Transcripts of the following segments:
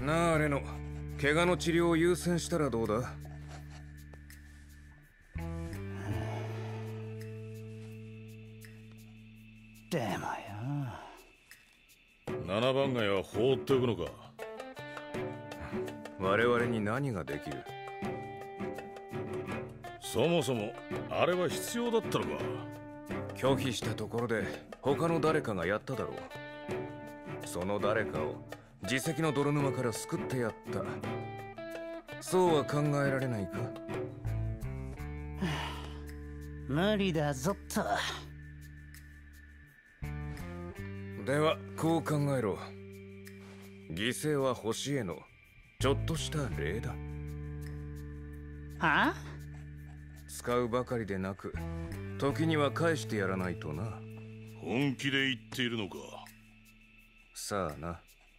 なあレノ、怪我の治療を優先したらどうだ？ でもよ、 7番街は放っておくのか？ 我々に何ができる？ そもそもあれは必要だったのか？ 拒否したところで他の誰かがやっただろう。その誰かを自責の泥沼から救ってやった。そうは考えられないか？ 無理だぞっと。 ではこう考えろ。犠牲は星へのちょっとした礼だ。 はあ？ 使うばかりでなく時には返してやらないとな。 本気で言っているのか？ さあな。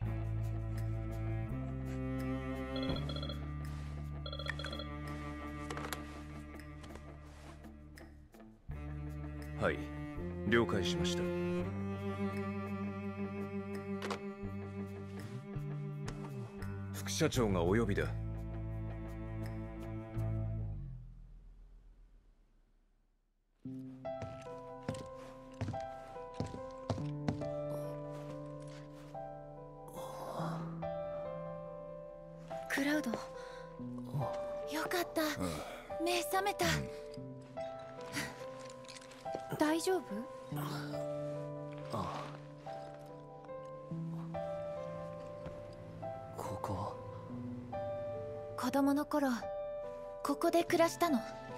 はい、了解しました。副社長がお呼びだ。 クラウド、よかった。目覚めた。大丈夫？ ここ。 子供の頃ここで暮らしたの。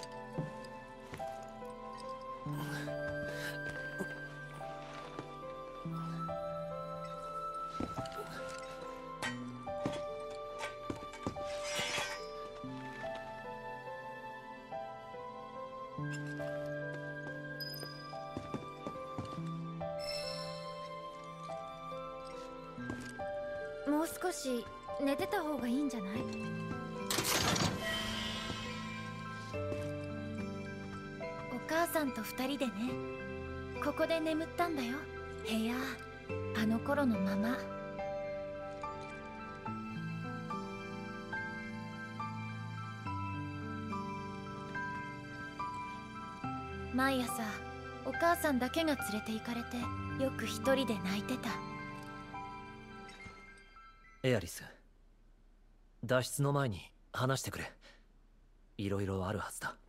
もう少し寝てた方がいいんじゃない？お母さんと2人でね、ここで眠ったんだよ。部屋、あの頃のまま。毎朝お母さんだけが連れて行かれて、よく一人で泣いてた。 エアリス、脱出の前に話してくれ。いろいろあるはずだ。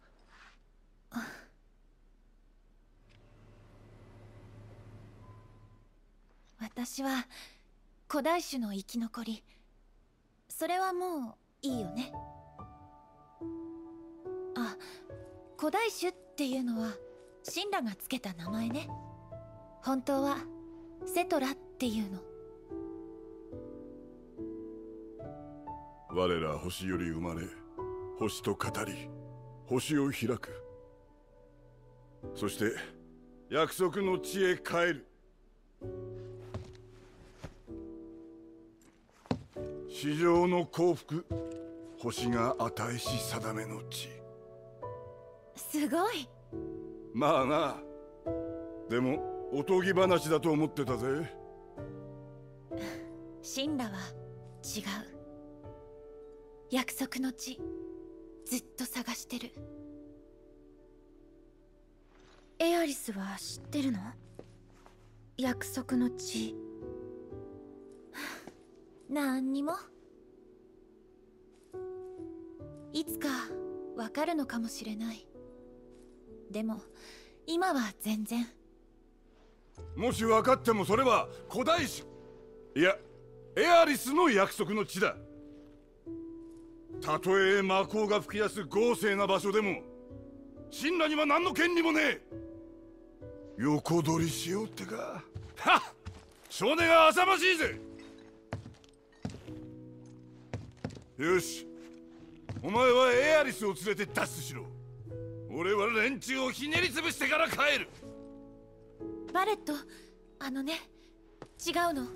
私は古代種の生き残り。それはもういいよね。あ、古代種っていうのはシンラがつけた名前ね。本当はセトラっていうの。 我ら星より生まれ、星と語り、星を開く。そして約束の地へ帰る。至上の幸福、星が与えし定めの地。 すごい。 まあな。でもおとぎ話だと思ってたぜ。 シンラは違う。約束の地、ずっと探してる。エアリスは知ってるの？約束の地。なんにも。いつかわかるのかもしれない。でも今は全然。 もし分かってもそれは古代種、いやエアリスの約束の地だ。たとえ魔法が吹き出す豪勢な場所でもシンラには何の権利もねえ。横取りしようってか。はっ、少年が浅ましいぜ。よし、お前はエアリスを連れて脱出しろ。俺は連中をひねり潰してから帰る。 バレット、あのね、違うの。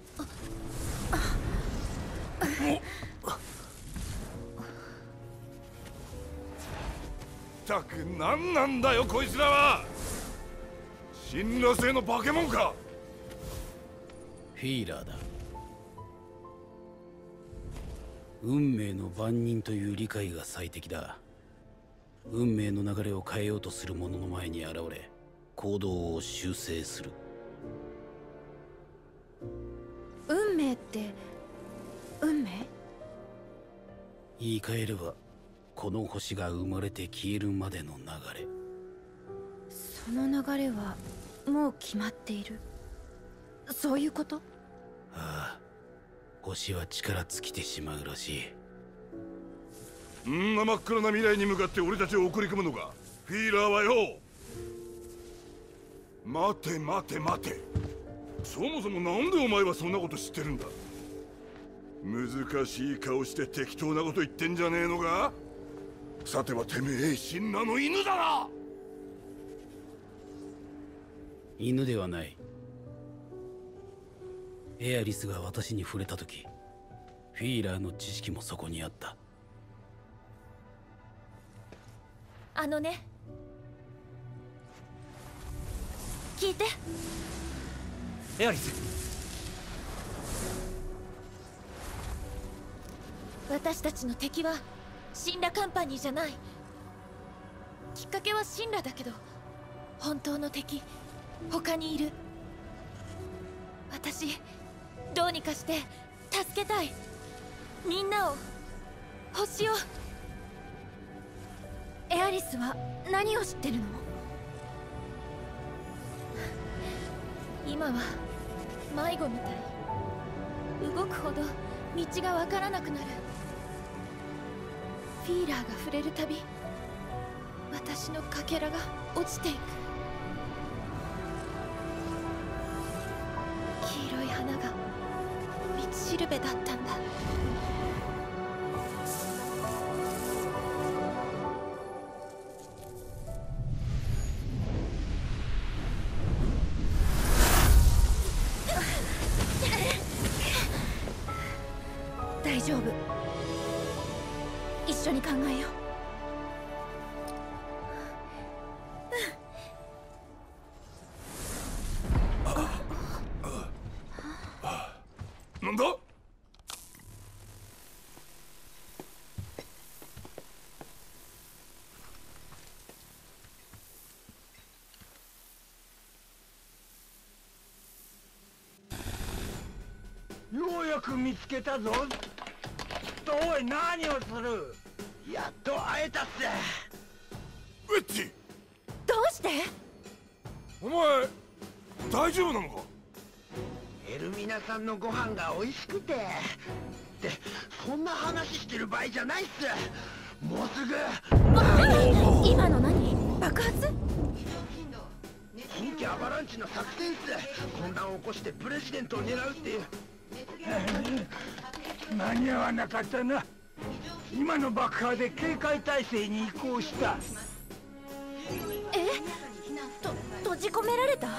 ったく何なんだよこいつらは。神羅製の化け物か。 フィーラーだ。 運命の番人という理解が最適だ。運命の流れを変えようとする者の前に現れ、行動を修正する。 運命って運命？ 言い換えれば、この星が生まれて消えるまでの流れ。 その流れはもう決まっている。そういうこと？ ああ、星は力尽きてしまうらしい。 んな真っ暗な未来に向かって俺たちを送り込むのか、フィーラーはよ。待て待て待て、そもそもなんでお前はそんなこと知ってるんだ。難しい顔して適当なこと言ってんじゃねえのか。さてはてめえシンラの犬だな。 犬ではない。エアリスが私に触れた時、フィーラーの知識もそこにあった。 あのね、聞いて。 エアリス、 私たちの敵はシンラカンパニーじゃない。きっかけはシンラだけど、本当の敵他にいる。私どうにかして助けたい。みんなを、星を。エアリスは何を知ってるの？今は迷子みたい。動くほど道がわからなくなる。フィーラーが触れるたび、私のかけらが落ちていく。黄色い花が道しるべだったんだ。大丈夫。一緒に考えよう。なんだ？ ようやく見つけたぞ。おい、何をする？やっと会えたっす。 ウェッジ、 どうして？ お前大丈夫なのか？ エルミナさんのご飯が美味しくて。ってそんな話してる場合じゃないっす。もうすぐ。 今の何？爆発？ 本家アバランチの作戦っす。混乱を起こしてプレジデントを狙うっていう。間に合わなかったな。今の爆破で警戒態勢に移行した。 閉じ込められた？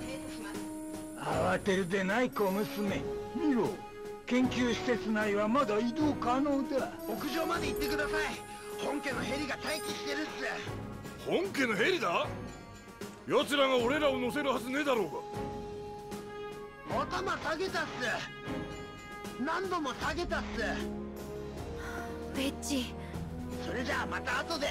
慌てるでない小娘。見ろ、研究施設内はまだ移動可能だ。屋上まで行ってください。本家のヘリが待機してるっす。 本家のヘリだ？奴らが俺らを乗せるはずねえだろうが。 頭下げたっす。何度も下げたっす。 ウェッジ。 それじゃあまた後で。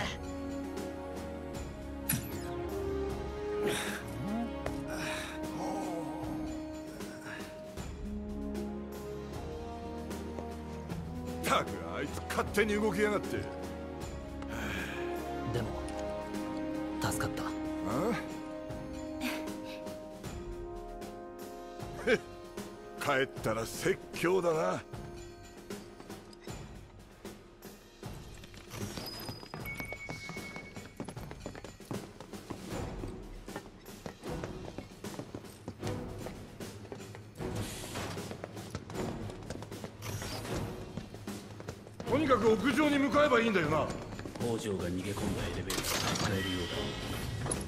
ったくあいつ勝手に動きやがって。 でも助かった。 帰ったら説教だな。とにかく屋上に向かえばいいんだよな。 北条が逃げ込んだエレベーターが使えるようだ。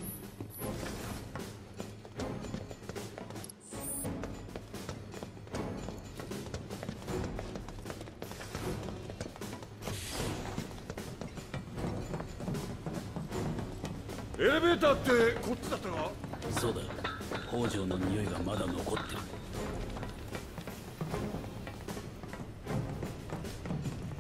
エレベーターってこっちだったか？ そうだ、北条の匂いがまだ残ってる。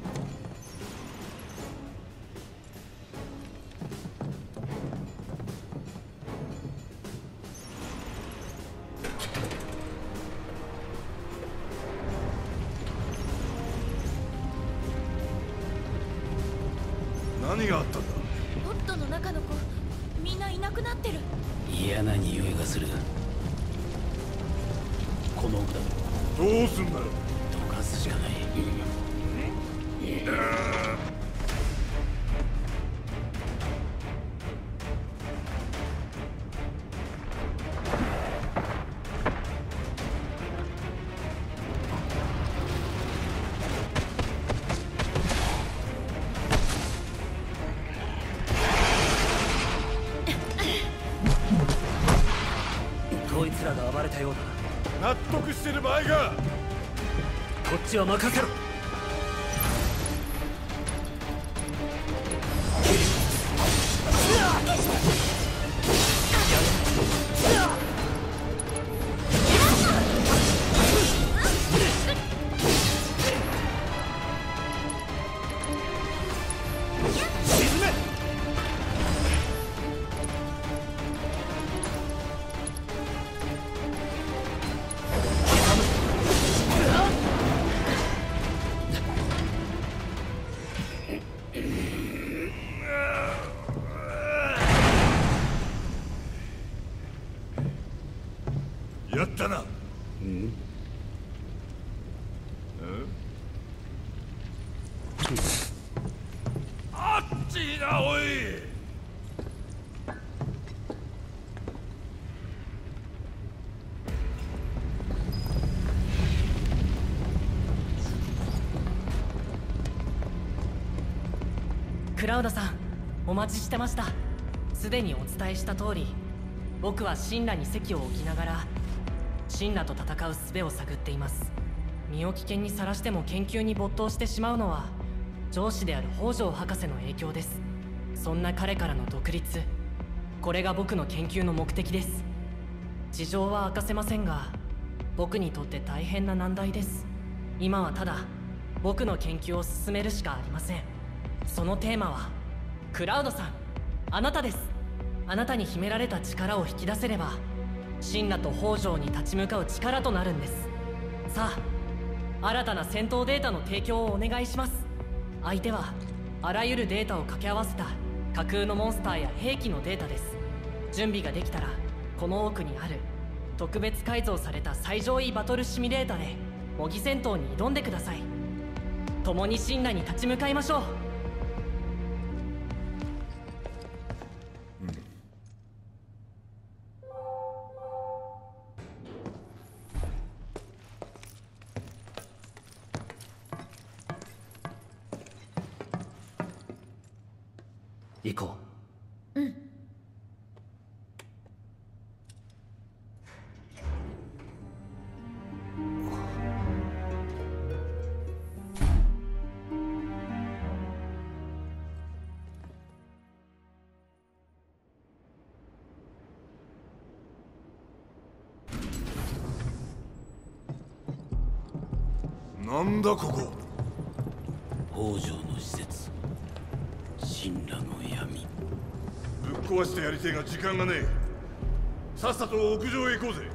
何があったんだ。 ポットの中の子みんないなくなってる。 嫌な匂いがする。この奥だ。 どうすんだよ。 溶かすしかない。 こいつらが暴れたようだ。 納得してる場合か。 こっちは任せろ。 やったな。あっちだおい。 クラウドさん、お待ちしてました。すでにお伝えした通り、僕はシンラに席を置きながらシンラと戦う術を探っています。身を危険にさらしても研究に没頭してしまうのは上司である北条博士の影響です。そんな彼からの独立、これが僕の研究の目的です。事情は明かせませんが、僕にとって大変な難題です。今はただ僕の研究を進めるしかありません。そのテーマはクラウドさん、あなたです。あなたに秘められた力を引き出せればシンラと北条に立ち向かう力となるんです。さあ、新たな戦闘データの提供をお願いします。相手はあらゆるデータを掛け合わせた架空のモンスターや兵器のデータです。準備ができたらこの奥にある特別改造された最上位バトルシミュレータで模擬戦闘に挑んでください。共にシンラに立ち向かいましょう。 行こう。うん。 なんだここ。 北条の施設、神羅の闇。 ぶっ壊してやりてえが時間がねえ。さっさと屋上へ行こうぜ。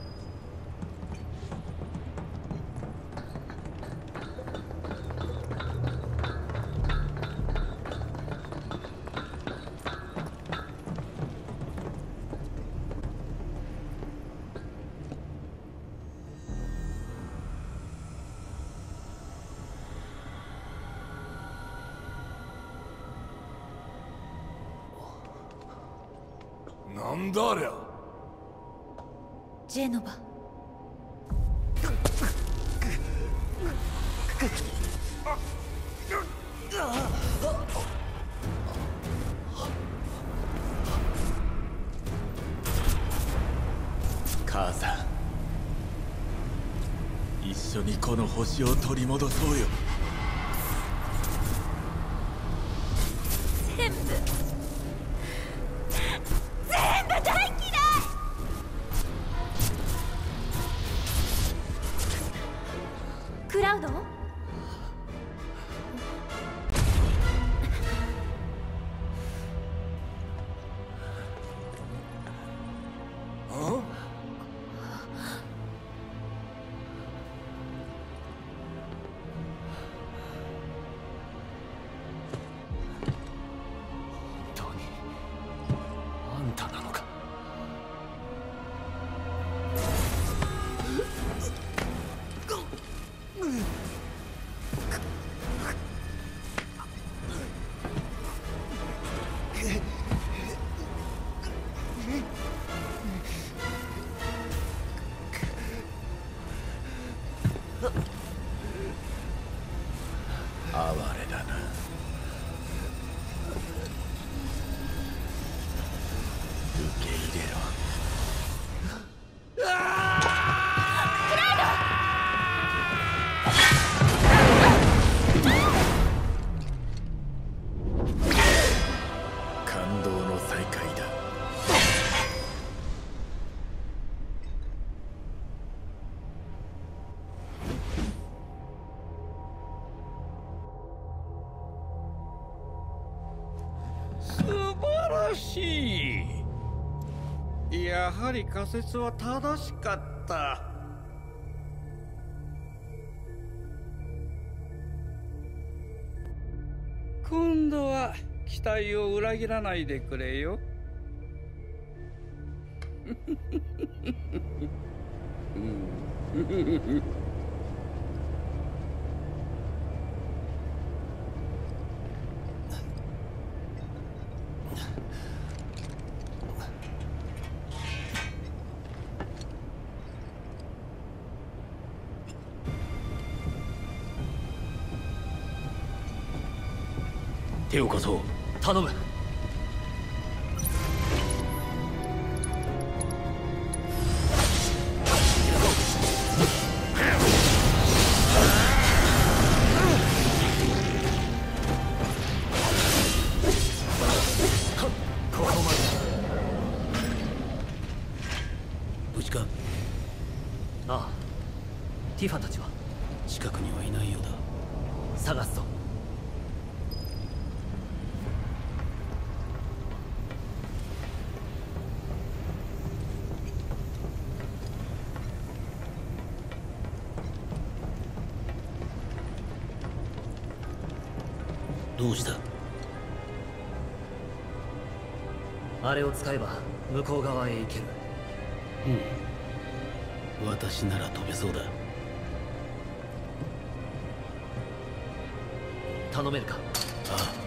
なんだありゃ。 ジェノバ。 母さん、一緒にこの星を取り戻そうよ。 全部大嫌い。クラウド？ 哀れだな。受け入れろ。感動の再会だ。 素晴らしい。やはり仮説は正しかった。今度は期待を裏切らないでくれよ。 手を貸そう。 頼む。ここまで。 無事か？ ああ。ティファたちは近くにはいないようだ。 探すぞ。 どうした？ あれを使えば向こう側へ行ける。 うん。私なら飛べそうだ。 頼めるか？ ああ。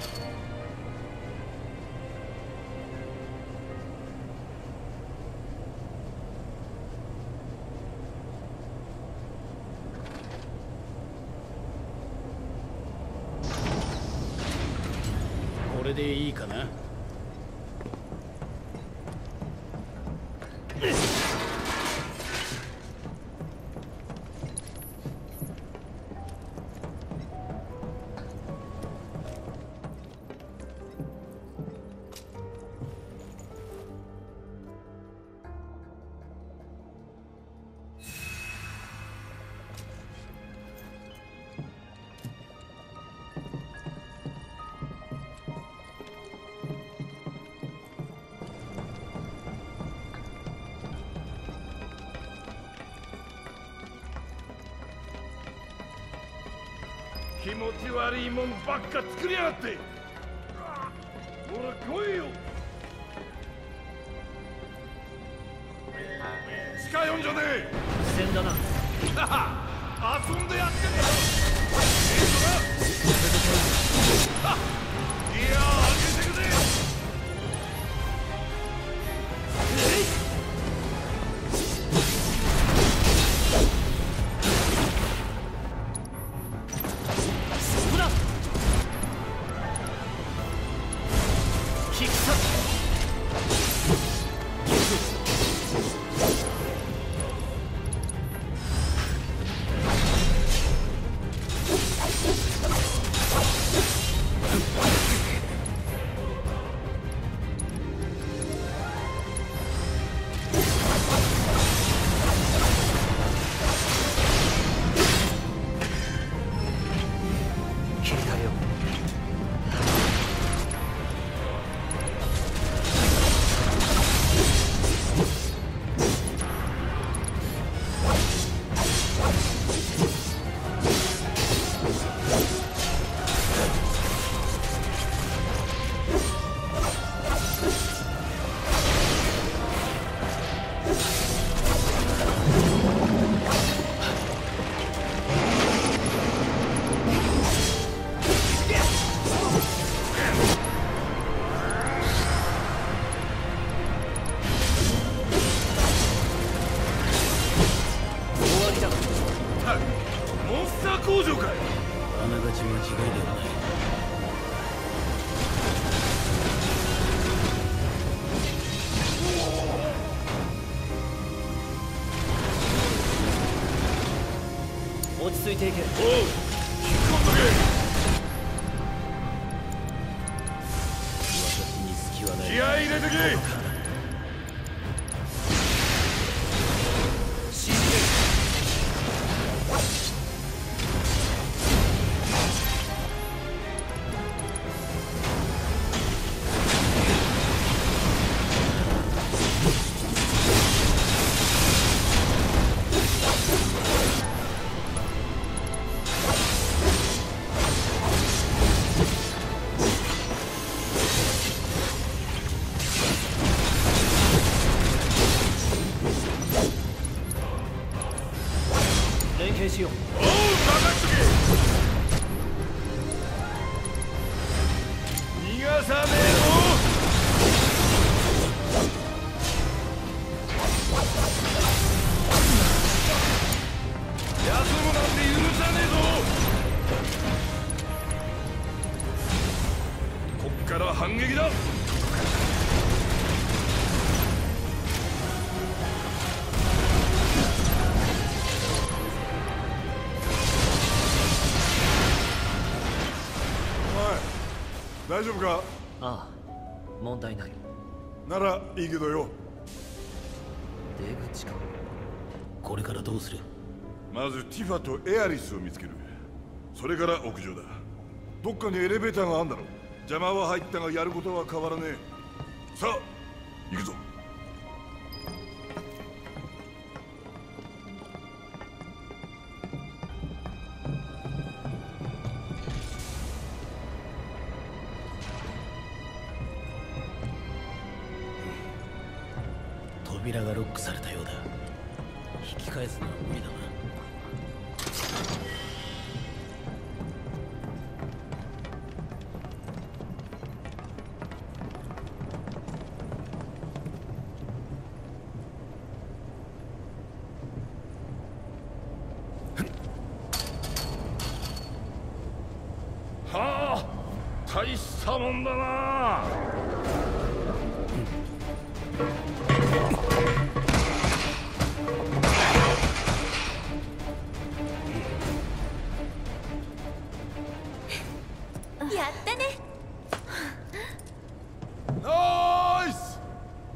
これでいいかな？ 気持ち悪いもんばっか作りやがって。ほら来いよ。近寄んじゃねえ。 苦戦だな。 遊んでやってんだろ。いやー、開けてくれ。 モンスター工場かい。 あながち間違いではない。 落ち着いていけ。おう、引っ込んどけ。 私に隙はない。 気合い入れてけ。 しよう。 おう、任しとけ。逃がさねえぞ。休むなんて許さねえぞ。こっから反撃だ。大丈夫か？ ああ、問題ない。 ならいいけどよ。 出口か。 これからどうする？ まずティファとエアリスを見つける。それから屋上だ。どっかにエレベーターがあんだろう。邪魔は入ったがやることは変わらねえ。さあ行くぞ。 扉がロックされたようだ。引き返すのは無理だな。 はあ、大したもんだな。 やったね。 ナイス。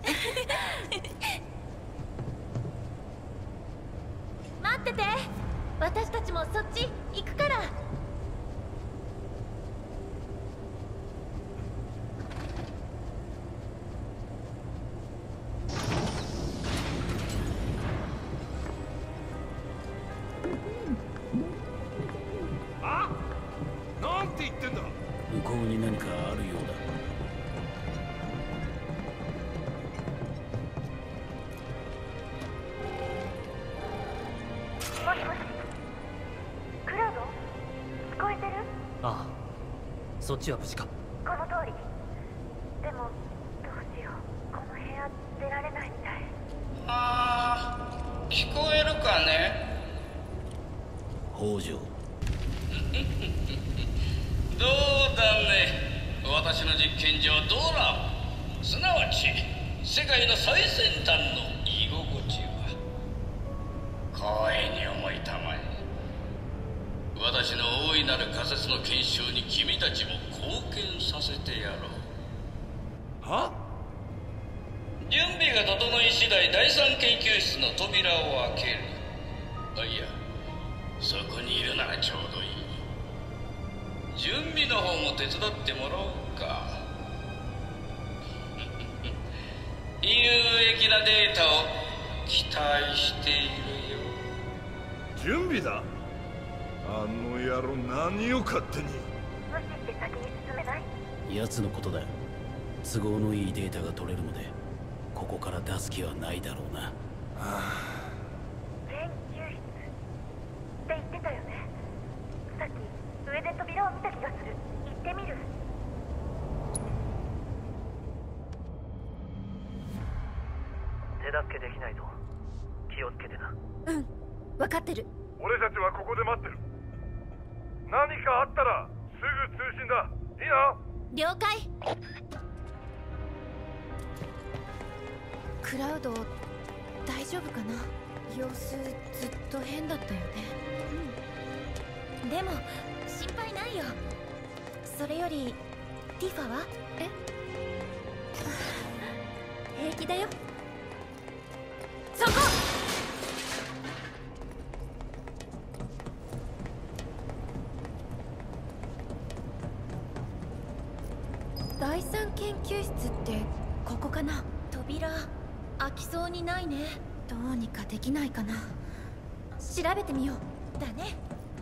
待ってて、私たちもそっち行くから。 あ、なんて言ってんだ。 向こうに何かあるようだ。 もしもし、クラウド？聞こえてる？ ああ、そっちは無事か？ この通り。でもどうしよう、この部屋出られないみたい。 ああ、聞こえるかね？ 北条。 どうだね。私の実験上どうだ。すなわち世界の最先端の居心地は光栄に思いたまえ。私の大いなる仮説の検証に君たちも貢献させてやろう。 は？ 準備が整い次第第三研究室の扉を開ける。あ、いや、そこにいるならちょうどいい。準備の方も手伝ってもらおうか。有益なデータを期待しているよ。 準備だ。あの野郎何を勝手に。 無視して先に進めない？ 奴のことだ。都合のいいデータが取れるのでここから出す気はないだろうな。はあ、 研究室って言ってたよね。さっき上で扉を見た気がする。行ってみる。 手助けできないぞ。気をつけてな。 うん、分かってる。 俺たちはここで待ってる。何かあったらすぐ通信だ。いいな。 了解。クラウド大丈夫かな。様子ずっと変だったよね。でも心配ないよ。それよりティファは？平気だよ。そこ！第三研究室ってここかな。扉開きそうにないね。どうにかできないかな。調べてみよう。だね。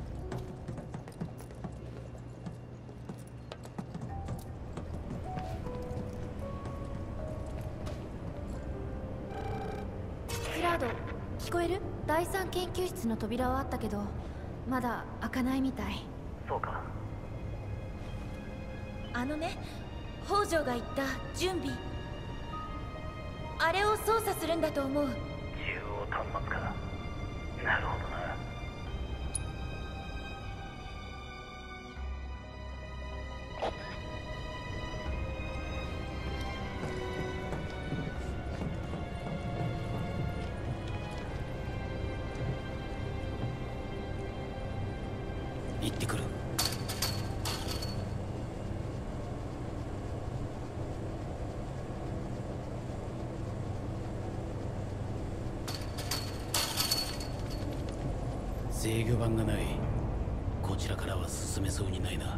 クラウド、聞こえる？第三研究室の扉はあったけどまだ開かないみたい。 そうか。 あのね、北条が言った準備、あれを操作するんだと思う。 中央端末か。なるほどな。 行ってくる。制御盤がない。こちらからは進めそうにないな。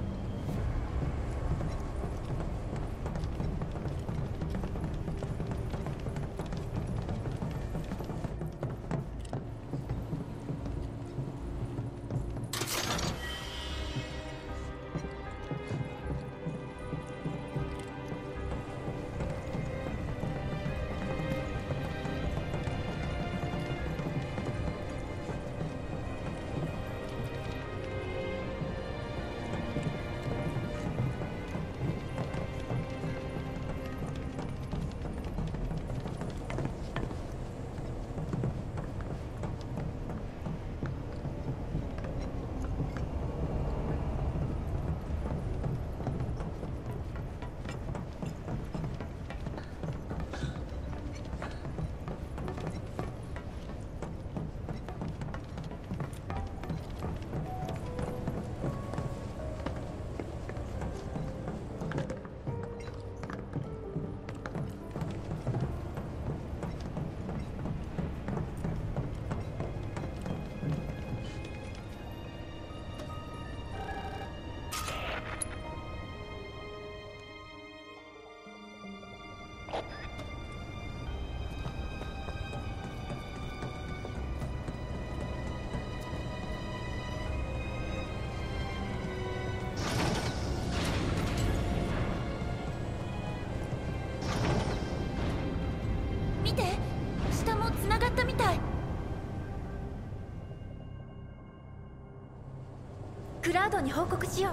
クラウドに報告しよう。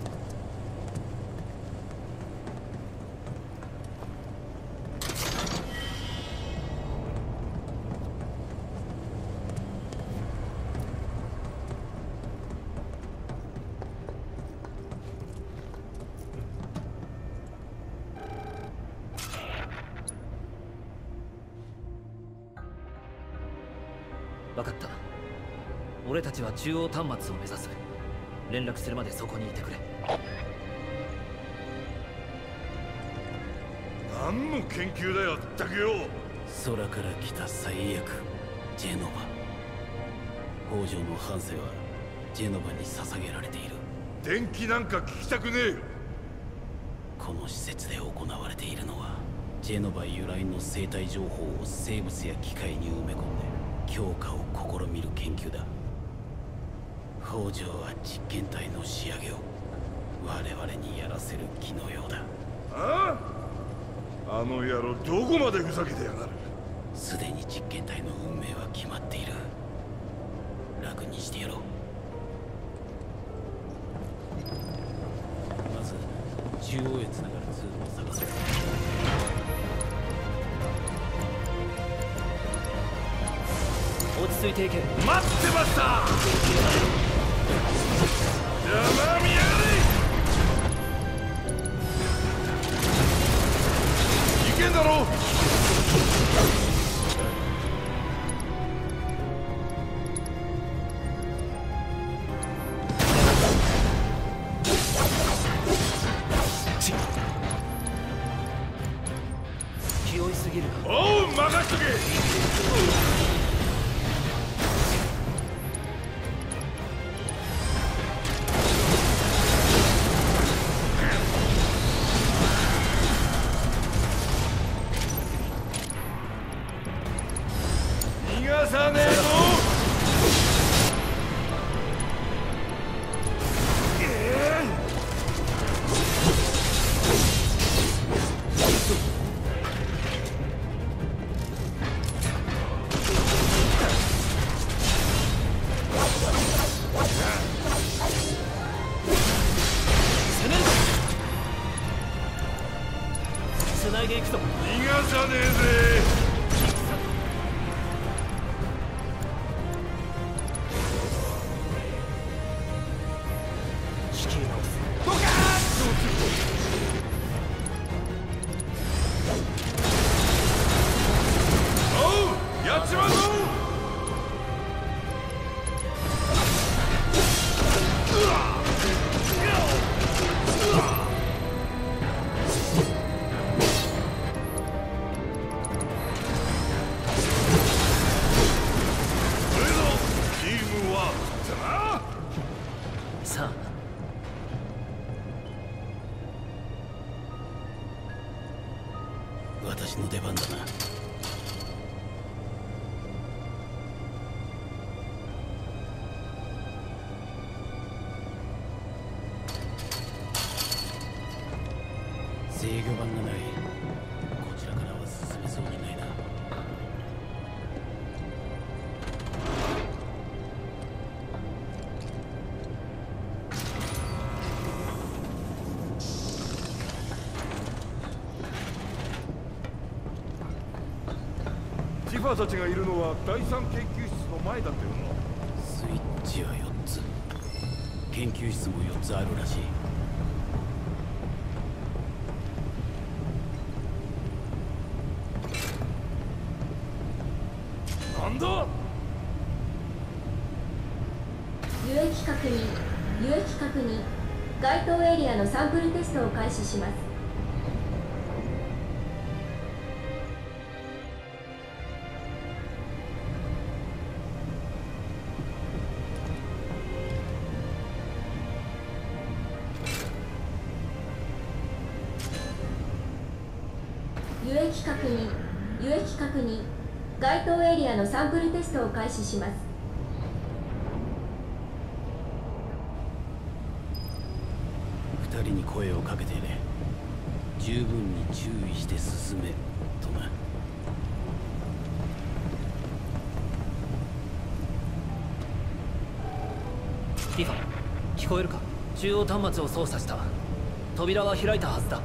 分かった。俺たちは中央端末を目指す。連絡するまでそこにいてくれ。 何の研究だよったくよ。 空から来た最悪、ジェノバ。北条の半生はジェノバに捧げられている。 電気なんか聞きたくねえよ。 この施設で行われているのはジェノバ由来の生態情報を生物や機械に埋め込んで強化を試みる研究だ。北条は実験体の仕上げを我々にやらせる気のようだ。 ああ、あの野郎どこまでふざけてやがる。 すでに実験体の運命は決まっている。楽にしてやろう。まず中央へつながる通路を探そう。 落ち着いていけ。 待ってました。邪魔みとけ。逃がさねえぞ。 繋いでいくぞ。 逃がさねえぜ。 仕切り直す。 ドカーッ。おう、やっちまうぞ。 さあ、 私の出番だな。制御盤がない。こちらからは進めそうにないな。 ティファたちがいるのは第三研究室の前だってよな。 スイッチは4つ。研究室も4つあるらしい。 なんだ。 輸液確認、輸液確認。該当エリアのサンプルテストを開始します。輸液確認、輸液確認。該当エリアのサンプルテストを開始します。 2人に声をかけてね。十分に注意して進めとな。 ティファ、聞こえるか？中央端末を操作した。扉は開いたはずだ。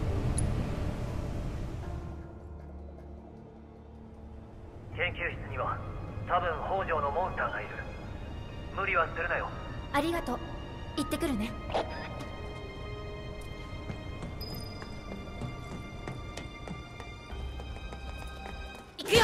研究室には多分北条のモンスターがいる。無理はするなよ。 ありがとう。行ってくるね。行くよ。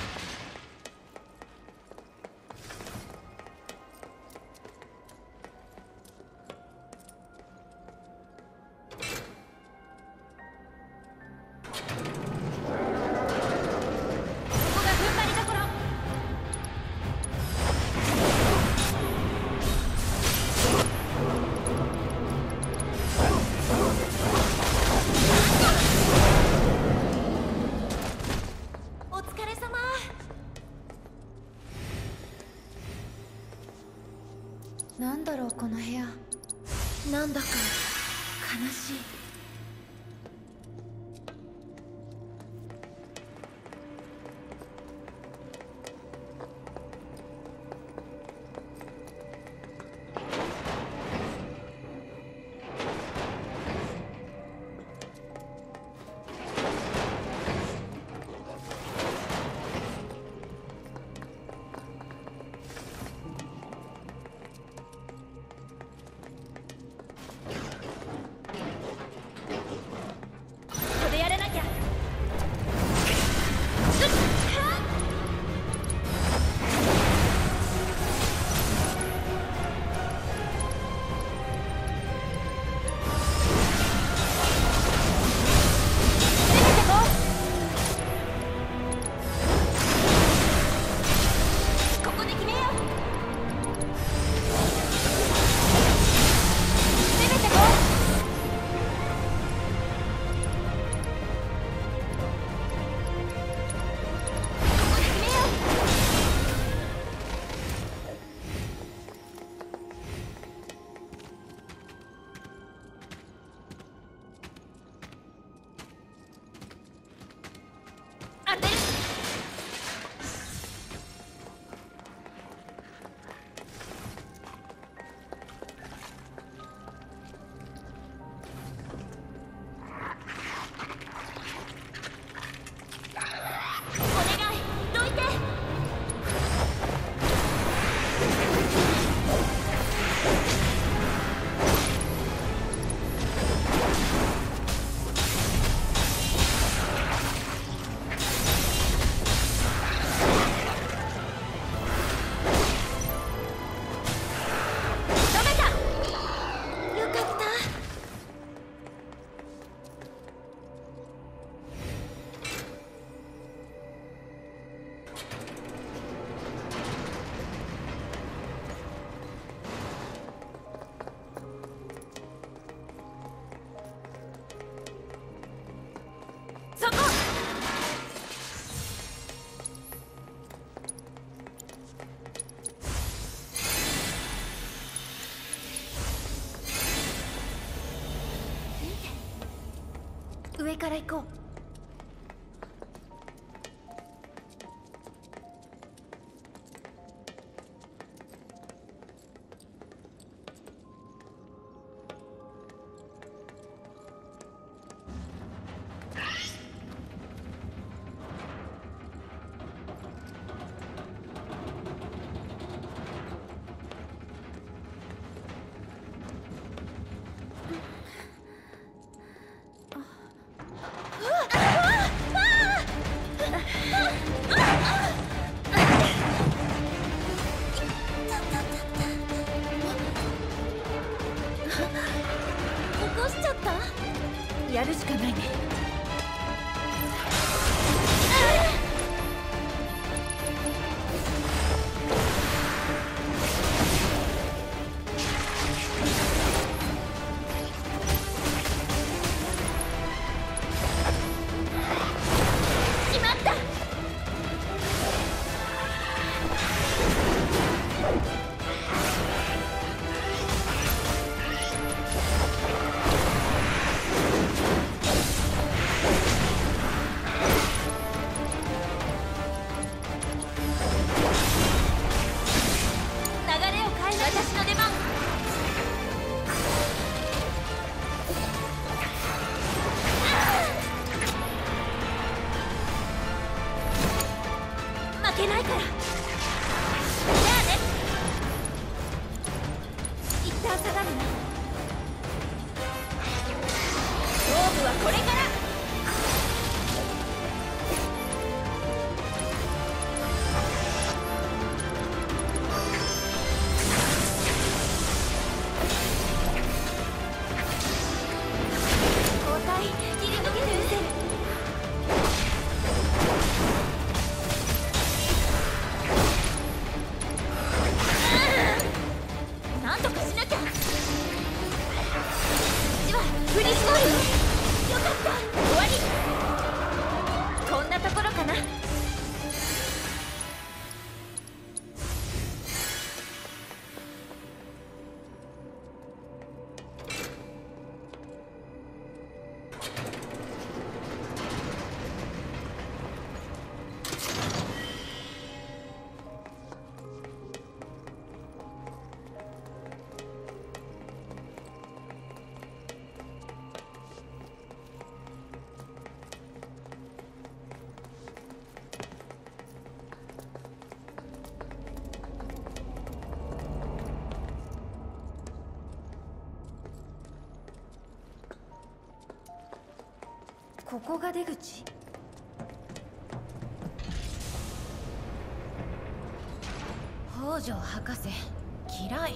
なんだろうこの部屋。なんだか悲しい。 そこ。上から行こう。やるしかないね。しまった。ここが出口。北条博士嫌い。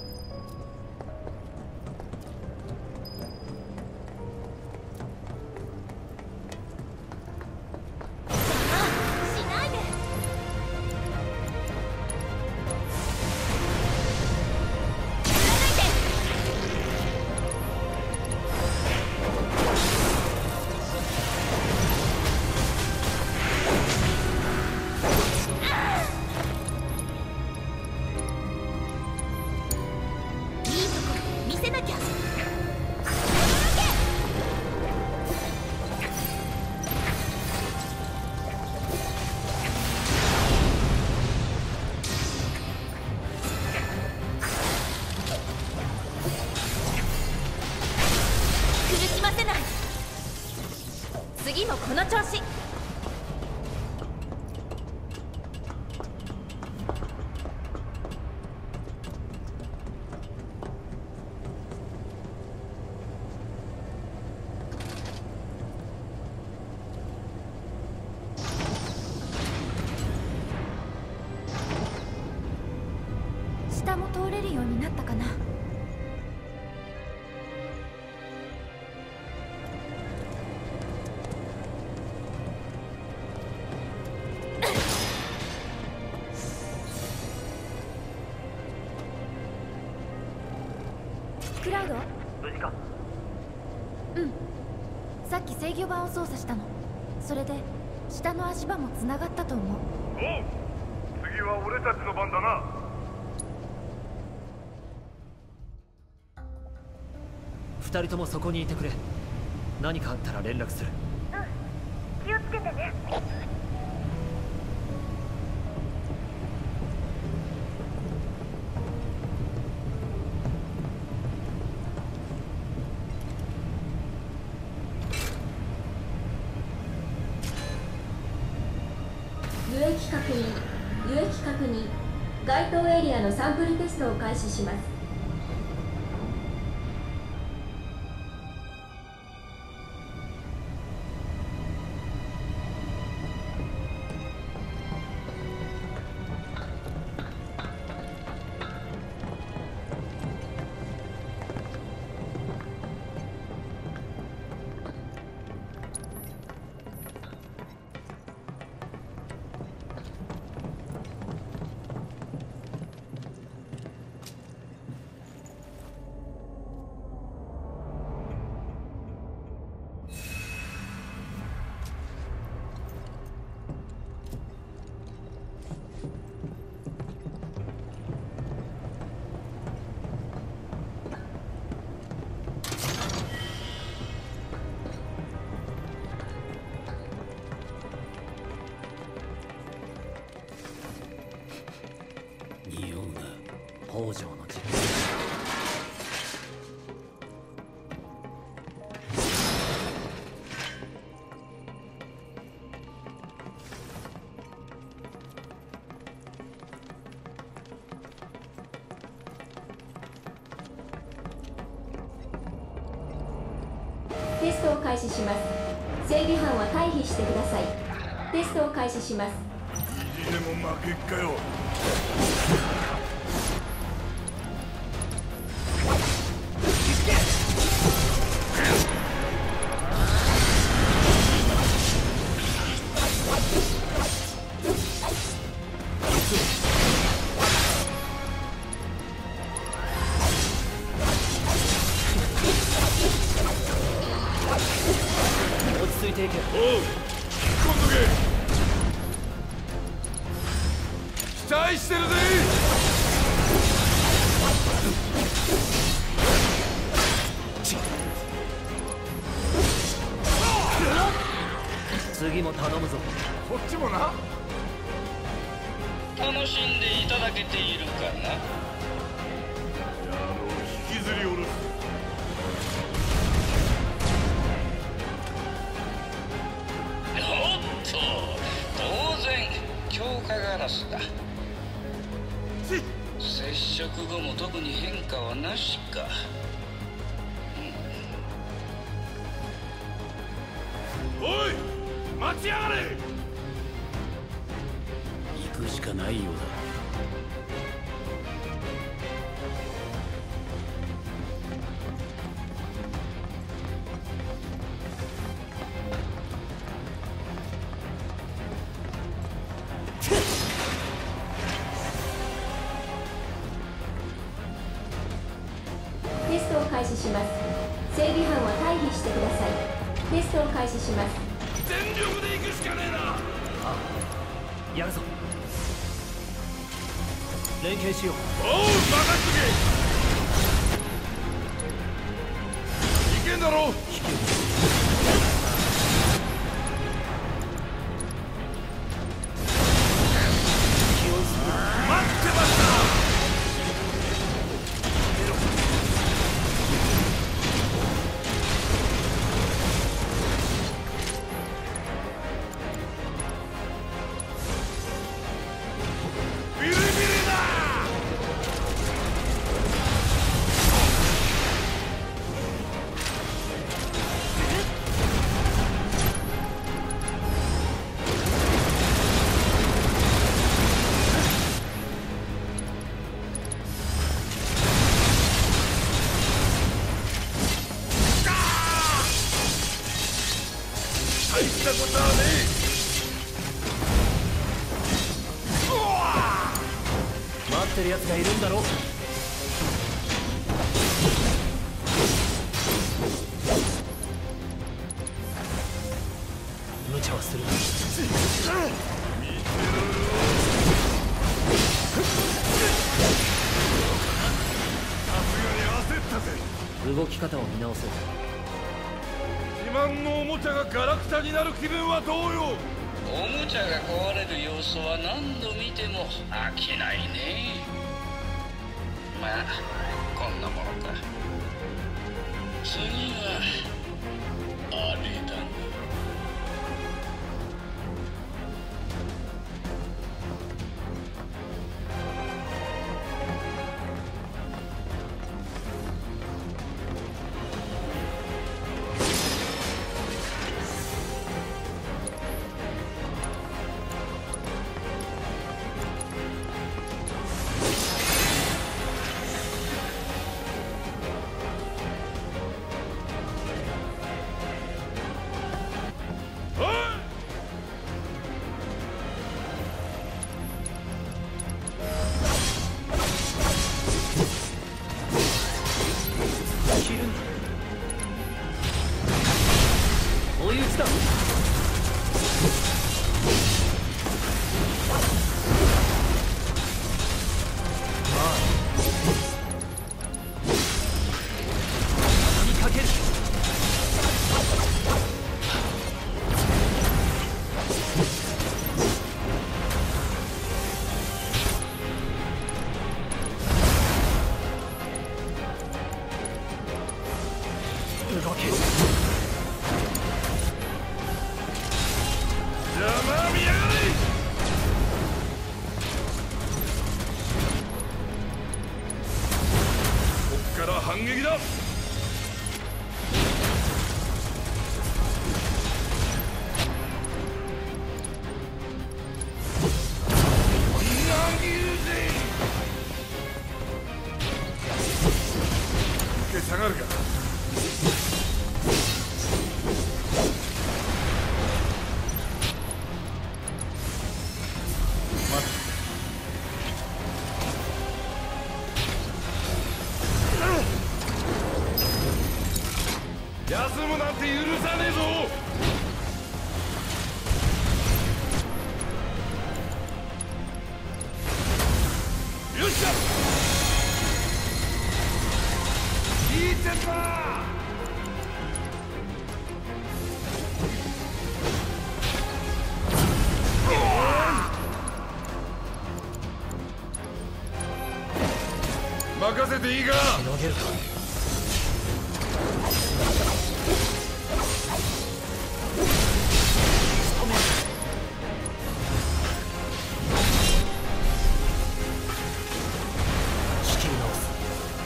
次もこの調子。下も通れるようになったかな。クラウド？ 無事か？ うん。さっき制御盤を操作したの。 それで下の足場もつながったと思う。 おう、次は俺たちの番だな。 2人ともそこにいてくれ。何かあったら連絡する。 気をつけてね。 輸液確認、輸液確認。該当エリアのサンプルテストを開始します。 北条の実テストを開始します。整備班は退避してください。テストを開始します。 意地でも負けっかよ。 次も頼むぞ。 こっちもな。 楽しんでいただけているかな。 引きずり下ろす。 おっと、当然強化ガラスだ。接触後も特に変化はなしか。 おい、待ちやがれ。 行くしかないようだ。 テストを開始します。整備班は退避してください。テストを開始します。 全力で行くしかねえな。 ああ、やるぞ。連携しよう。 おう、任せとけ。いけんだろ。待ってました。 待ってるやつがいるんだろう。無茶を動き方を見直そう。 自慢のおもちゃがガラクタになる気分はどうよ。 おもちゃが壊れる様子は何度見ても飽きないね。まあこんなものか。次はあれだな。 任せていいか。 しのげるか。仕切り直す。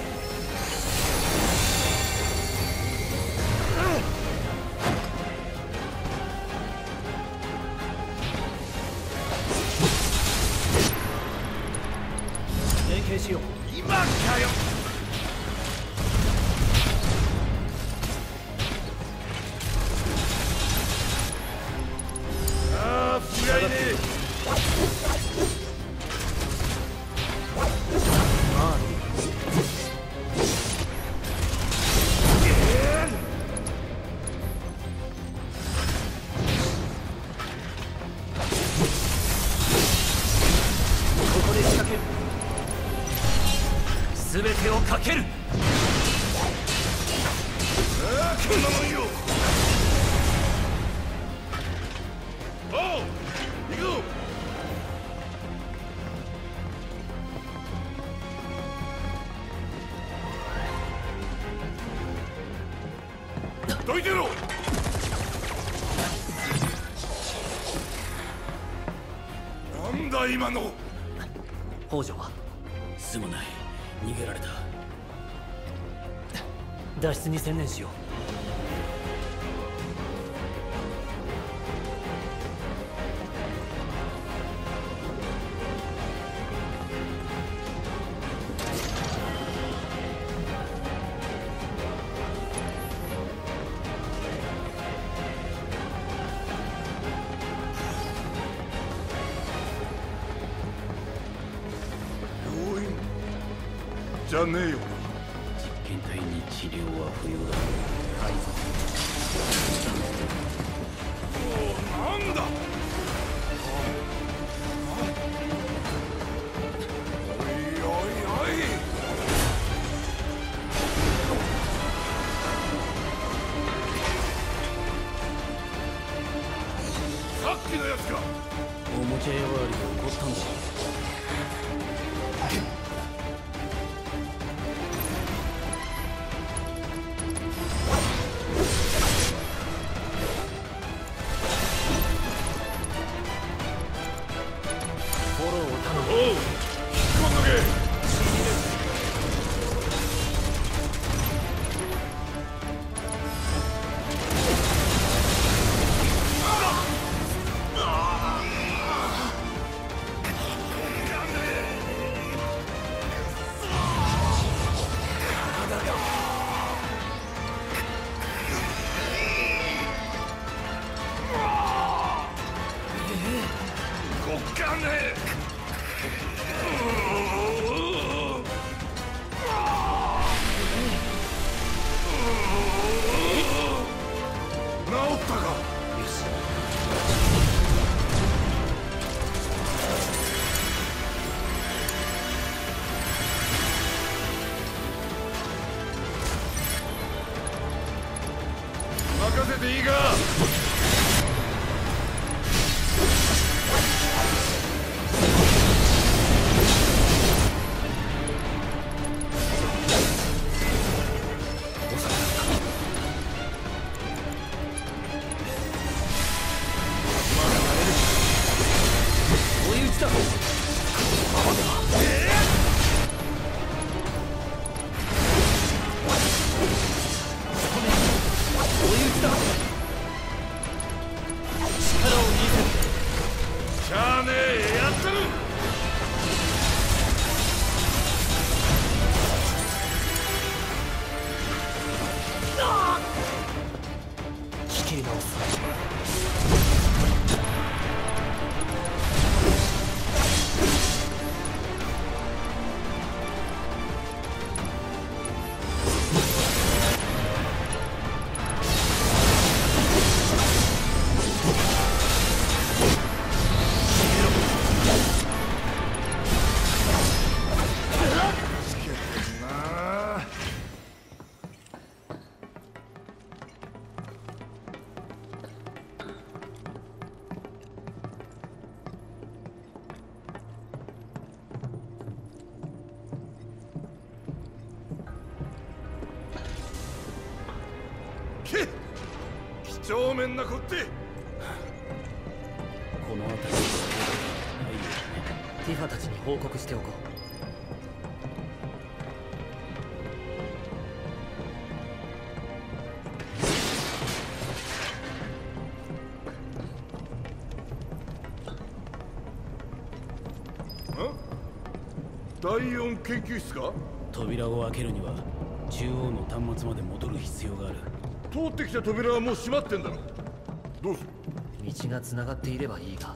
連携しよう。 今かよ。ああ、不甲斐ねえ。 ここで仕掛ける。全てをかける。 ああ、こんなもんよ。おう、行くぞ。どいてろ。なんだ今の。 北条はすまない、逃げられた。 脱出に専念しよう。 じゃねえよな。 実験体に治療は不要だ。改造。 おお、なんだ。おいおいおい。 きのやつか。 おもちゃ屋割りで怒ったんだ。 フォローを頼む。 おう、引っ込んどけ。任せていいか。正面なこって。 この辺りないよね。 ティファたちに報告しておこう。第4研究室か。 扉を開けるには中央の端末まで戻る必要がある。 通ってきた扉はもう閉まってんだろ。どうする。 道がつながっていればいいが。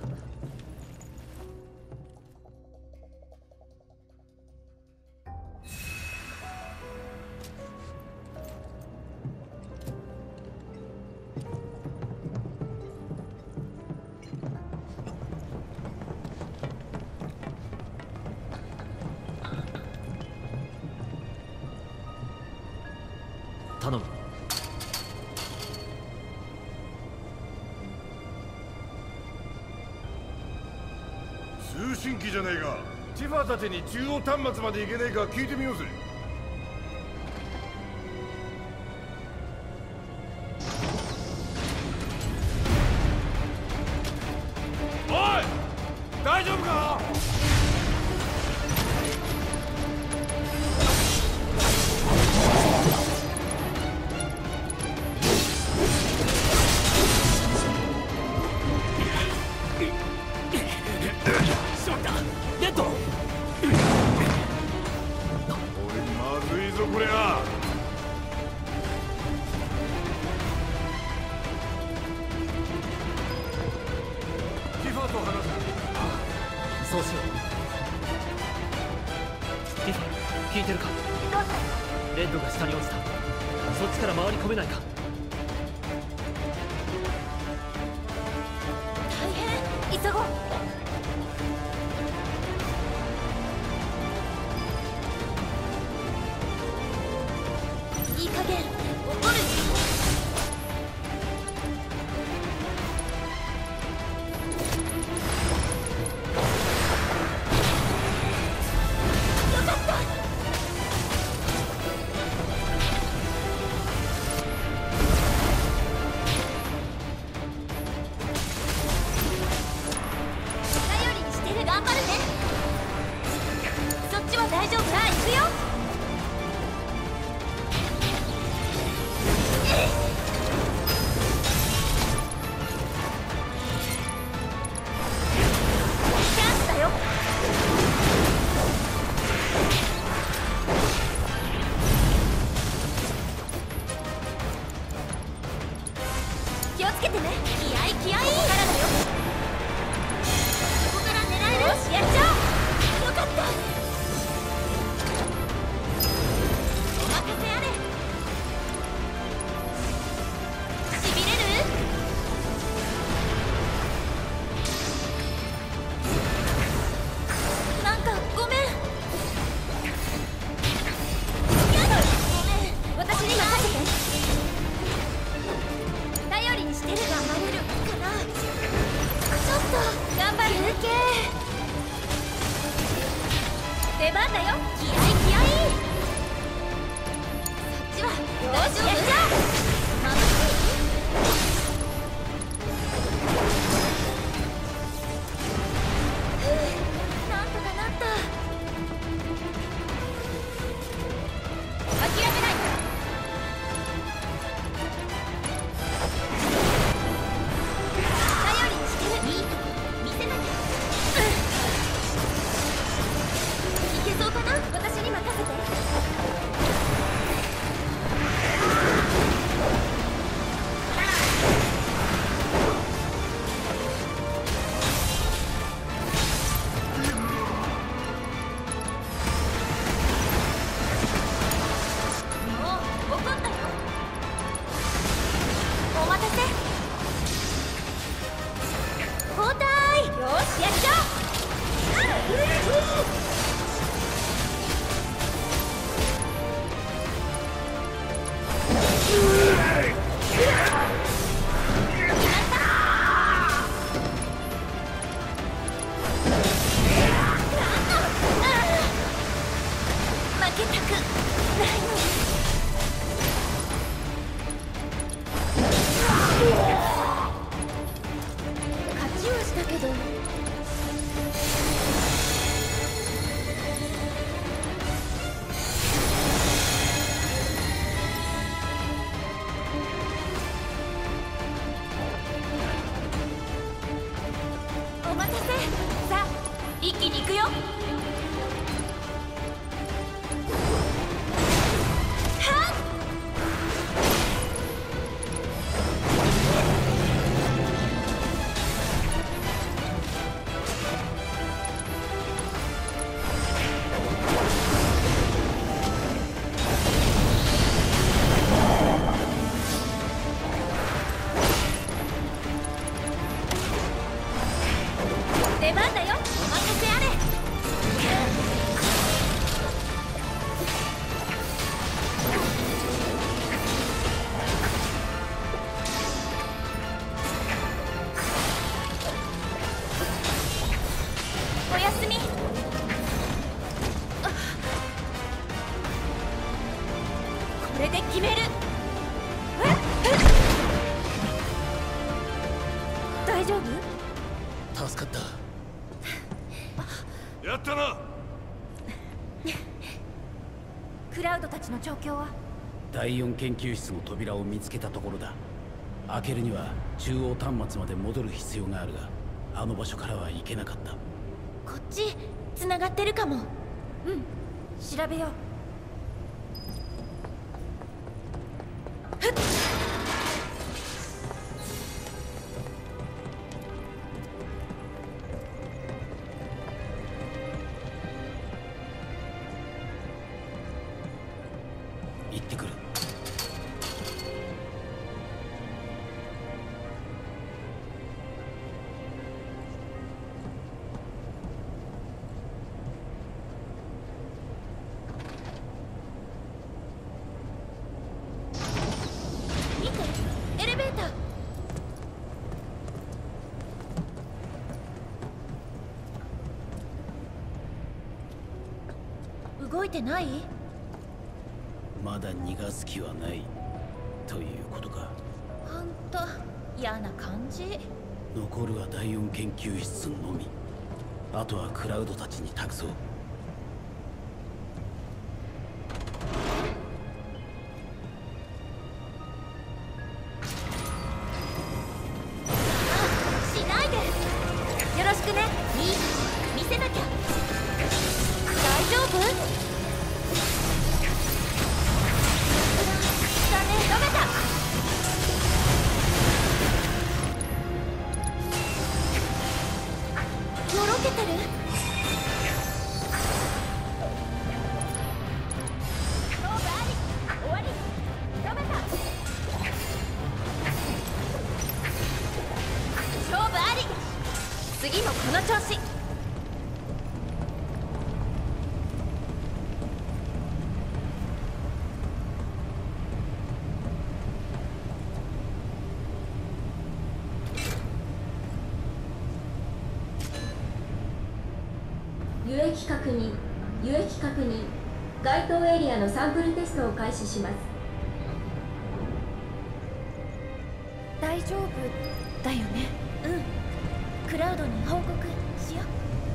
頼む。 通信機じゃねえか。ティファたちに中央端末まで行けねえか聞いてみようぜ。おい、大丈夫か。 聞いてるか。レッドが下に落ちた。そっちから回り込めないか。 大変、急ごう。いい加減怒る。 てね。気合い気合い。ここからだよ。ここから狙える。よしやっちゃおう。よかった。お任せあれ。しびれる？なんかごめん。やだ。ごめん、私に任せて。頼りにしてる。頑張れるかな。ちょっと頑張る。休憩。出番だよ。気合い気合い。そっちは大丈夫？やっちゃう。まぶしい。なんとかなった。諦めない。頼りにしてる。いいとこ見せなきゃ。いけそうかな。私に任せて。もう怒ったよ。お待たせ。交代。よしやっちゃおう。負けたくないの。勝ちはしたけど。お待たせ。さあ一気に行くよ。出番だよ。お任せあれ。おやすみ。これで決める。大丈夫？ 助かった。 やったな。 クラウドたちの状況は？ 第4研究室の扉を見つけたところだ。開けるには中央端末まで戻る必要があるが、あの場所からは行けなかった。 こっち繋がってるかも。うん、調べよう。ふっ。 行ってくる。 見て、エレベーター。動いてない？ まだ逃がす気はないということか。 ほんと嫌な感じ。 残るは第4研究室のみ。あとはクラウドたちに託そう。 しないで。よろしくね。見せなきゃ。大丈夫？だね、ダメだ。 次もこの調子。 輸液確認、輸液確認。該当エリアのサンプルテストを開始します。 大丈夫だよね。うん、クラウドに報告しよ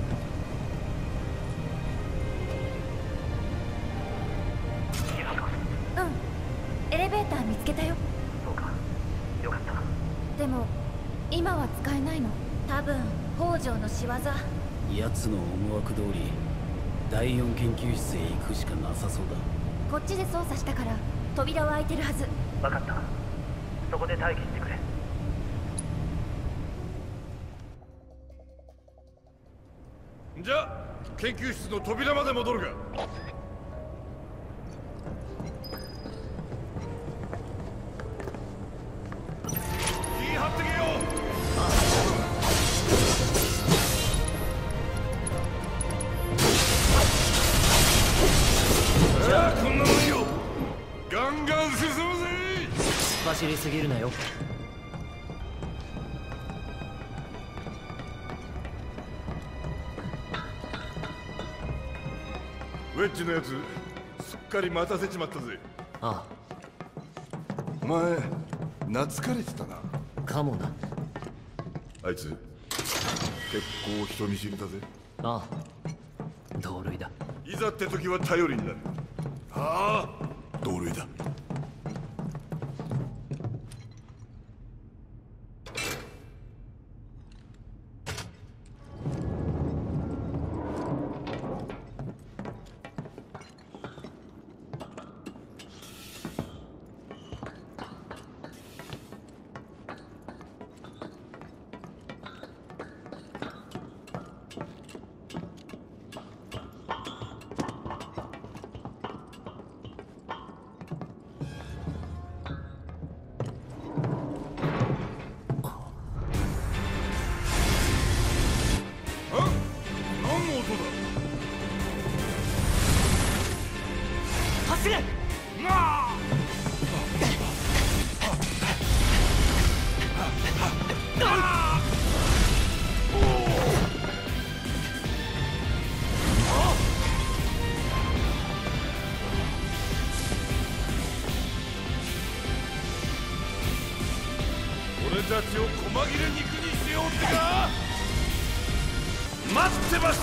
う。うん、エレベーター見つけたよ。 そうか、よかった。 でも今は使えないの。多分北条の仕業。 奴の思惑通り第4研究室へ行くしかなさそうだ。 こっちで操作したから扉は開いてるはず。 分かった、そこで待機してくれ。 じゃあ研究室の扉まで戻るが。気張ってけよ。さあこんなもんよ。ガンガン進むぜ。 走りすぎるなよ。 ウェッジのやつすっかり待たせちまったぜ。 ああ、お前懐かれてたな。 かもな。 あいつ結構人見知りだぜ。 ああ、同類だ。 いざって時は頼りになる。ああ、同類だ。俺たちを細切れ肉にしようってか。待ってました。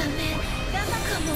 ダメかも。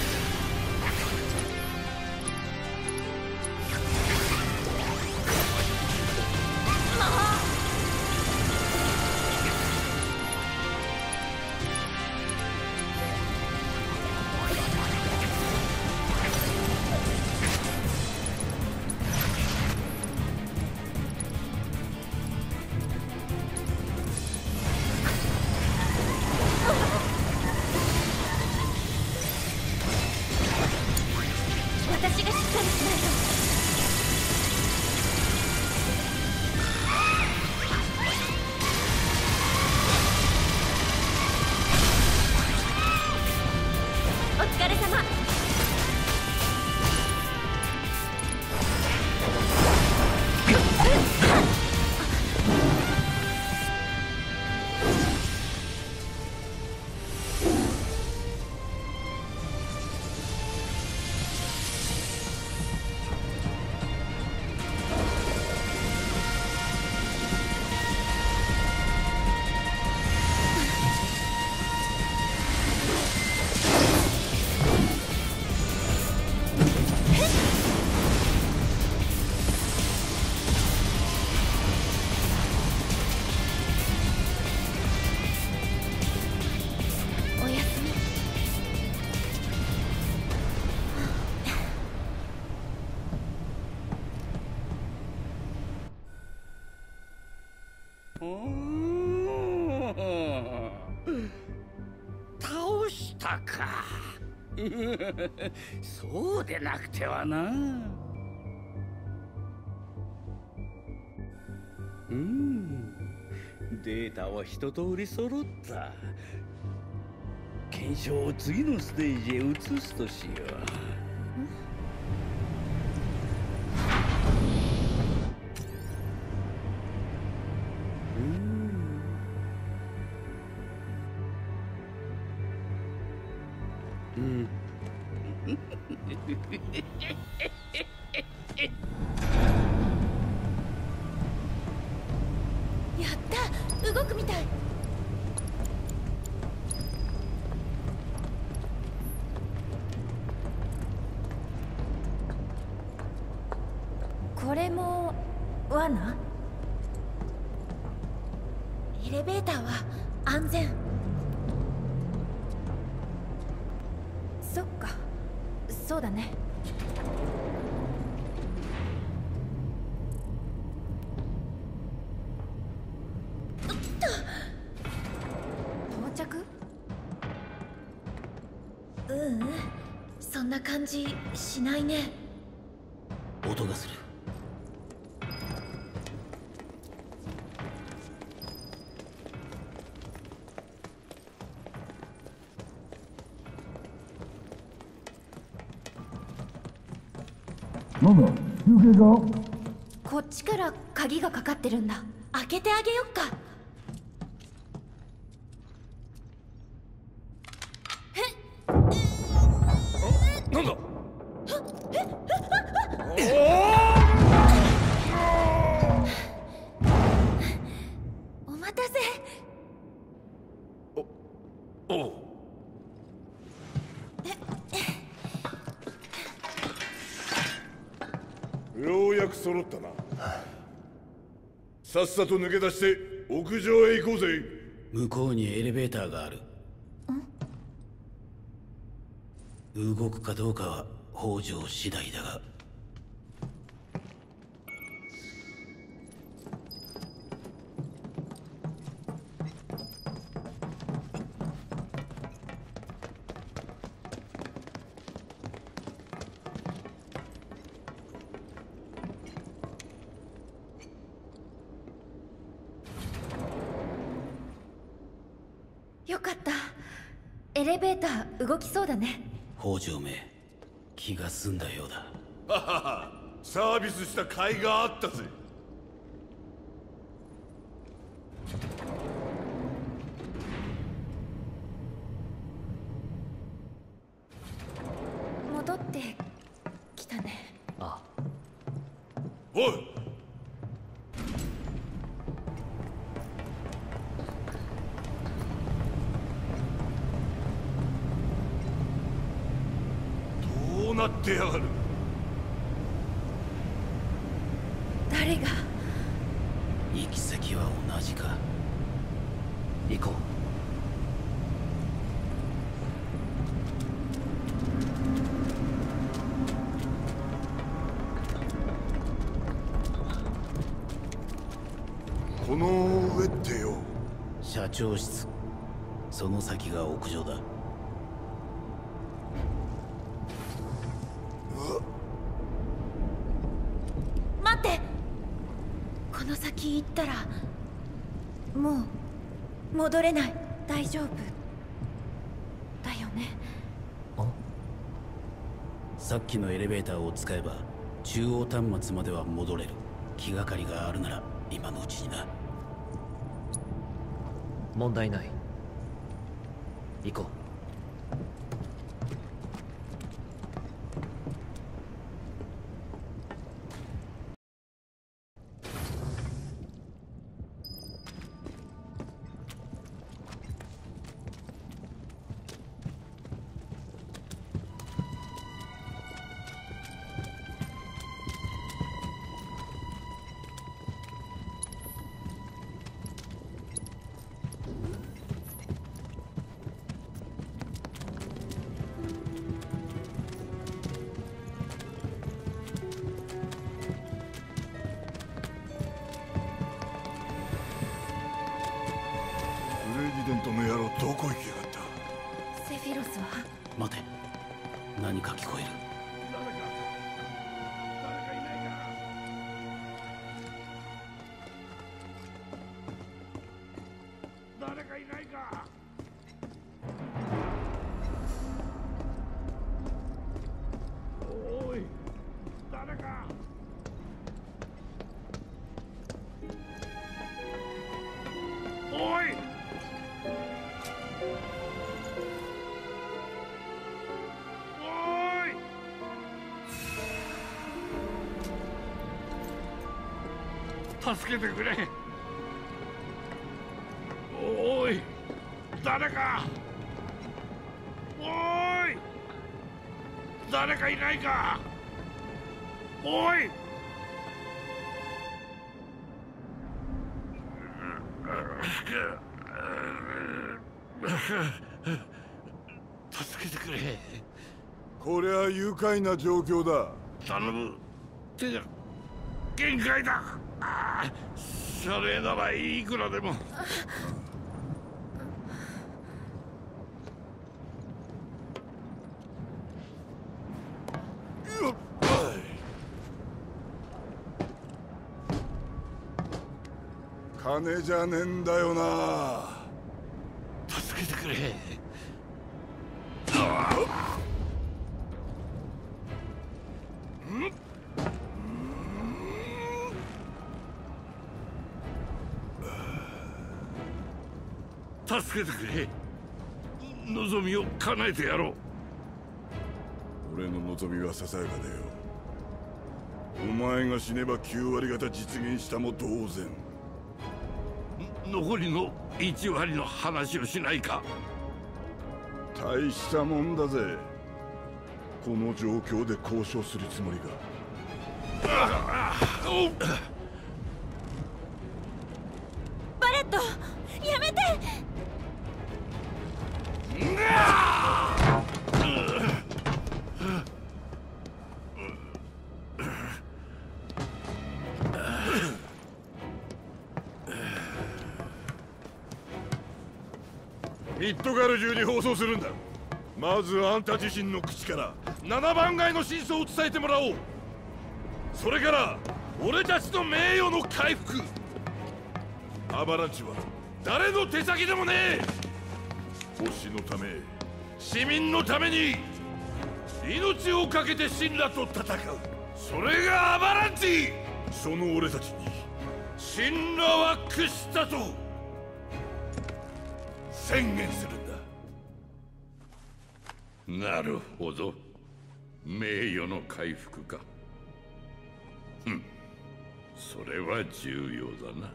倒したか。そうでなくてはな。データは一通り揃った。検証を次のステージへ移すとしよう。 やった、動くみたい。これも罠？エレベーターは安全。そっか、そうだね。到着？そんな感じしないね。 音がする。 なんだ、休憩か？ こっちから鍵がかかってるんだ。開けてあげよっか。 なんだ？ お待たせ。 おう。 ようやく揃ったな。さっさと抜け出して屋上へ行こうぜ。 向こうにエレベーターがある。動くかどうかは北条次第だが。 よかった。エレベーター動きそうだね。 北条め、気が済んだようだ。 ははは、サービスした甲斐があったぜ。 戻ってきたね。 ああ。 おい、 まってやがる。 誰が？ 行き先は同じか。 行こう。 この上ってよ。 社長室。その先が屋上だ。 待って。この先行ったらもう戻れない。大丈夫だよね？ さっきのエレベーターを使えば中央端末までは戻れる。気がかりがあるなら今のうちにな。 問題ない。行こう。 どこ行きやがった。 セフィロスは？ 待て、何か聞こえる。 誰かいないか。おい、誰か。おい。助けてくれ。おい、誰か。おい、誰かいないか。おい。助けてくれ。 こりゃ愉快な状況だ。 頼む。手が限界だ。謝礼ならいくらでも。 金じゃねえんだよな。 助けてくれ。助けてくれ。望みを叶えてやろう。 俺の望みはささやかだよ。お前が死ねば9割方実現したも同然。 残りの1割の話をしないか。 大したもんだぜ。この状況で交渉するつもりが。 バレット、やめて。 ミッドガル中に放送するんだ。まずあんた自身の口から7番街の真相を伝えてもらおう。それから俺たちの名誉の回復。アバランチは誰の手先でもねえ。星のため、市民のために命を懸けて神羅と戦う。それがアバランチ。その俺たちに神羅は屈したと宣言するんだ。 なるほど。名誉の回復か。それは重要だな。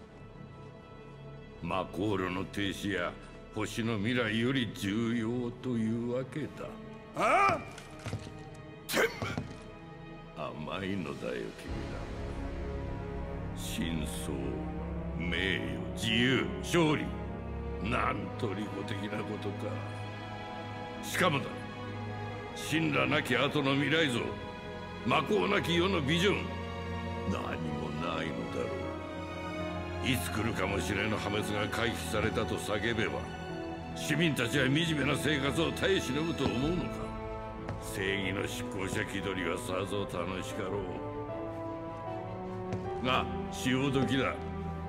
マコールの停止や星の未来より重要というわけだ。 ああ、 甘いのだよ君ら。真相、名誉、自由、勝利、なんと利己的なことか。しかもだ、神羅なき後の未来像、魔法なき世のビジョン、何もないのだろう。いつ来るかもしれぬ破滅が回避されたと叫べば、市民たちは惨めな生活を耐え忍ぶと思うのか。正義の執行者気取りはさぞ楽しかろうが、潮時だ。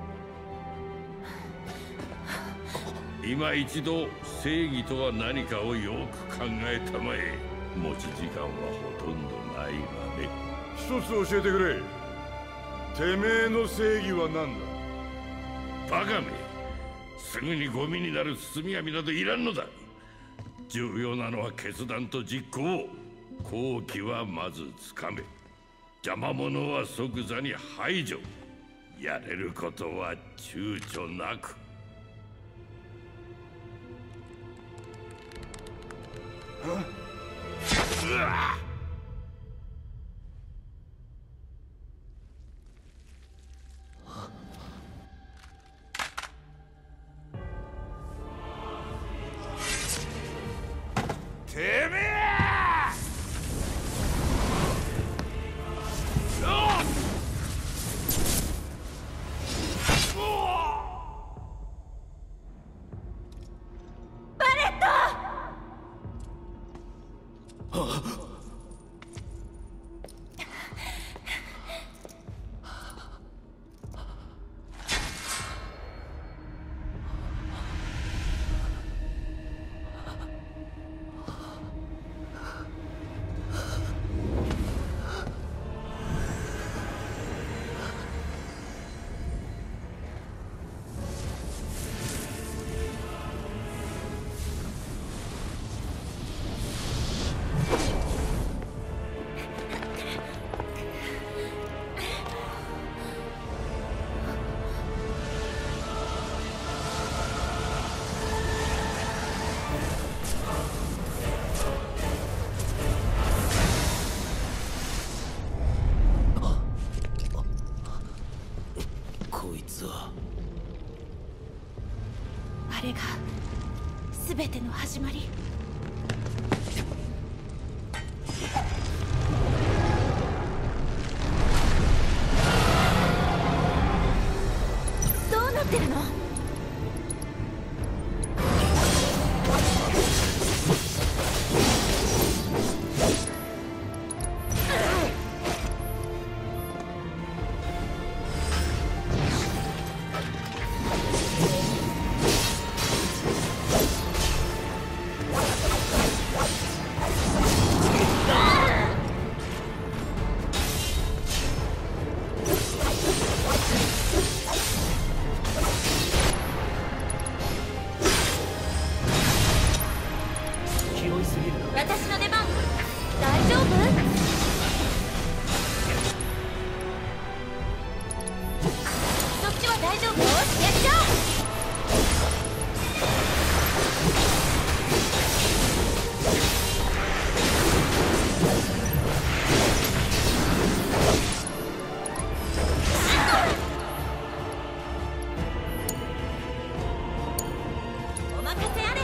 今一度正義とは何かをよく考えたまえ。持ち時間はほとんどないがね。 一つ教えてくれ。てめえの正義は何だ。 バカめ、すぐにゴミになる包み紙などいらんのだ。重要なのは決断と実行。好機はまずつかめ、邪魔者は即座に排除。やれることは躊躇なく。うわっ！てめえ！ バレット！あれが全ての始まり。どうなってるの？私の出番。大丈夫？そっちは大丈夫？やっちゃお任せあれ。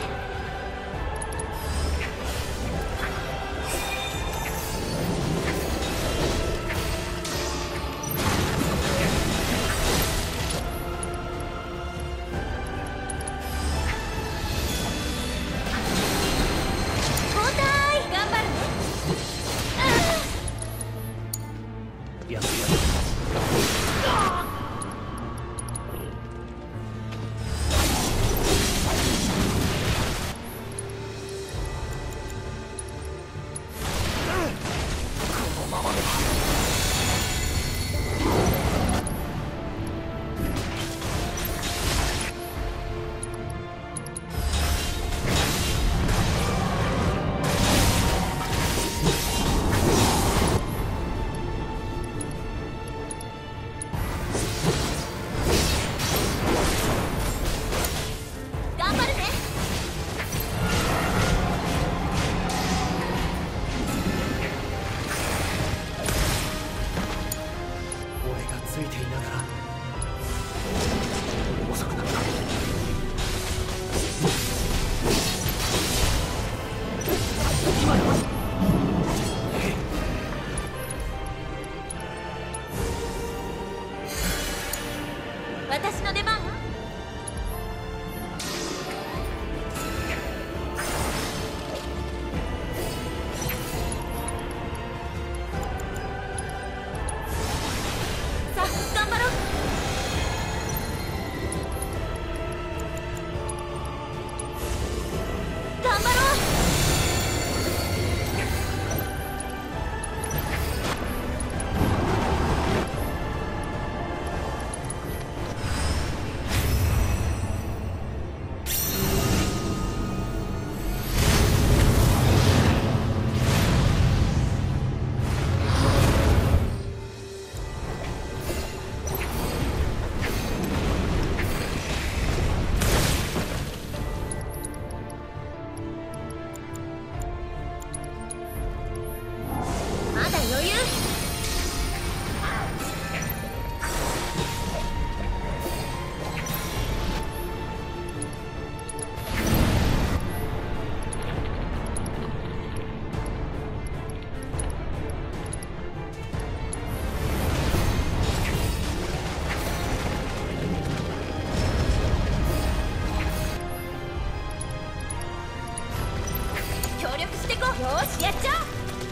よしやっちゃおう。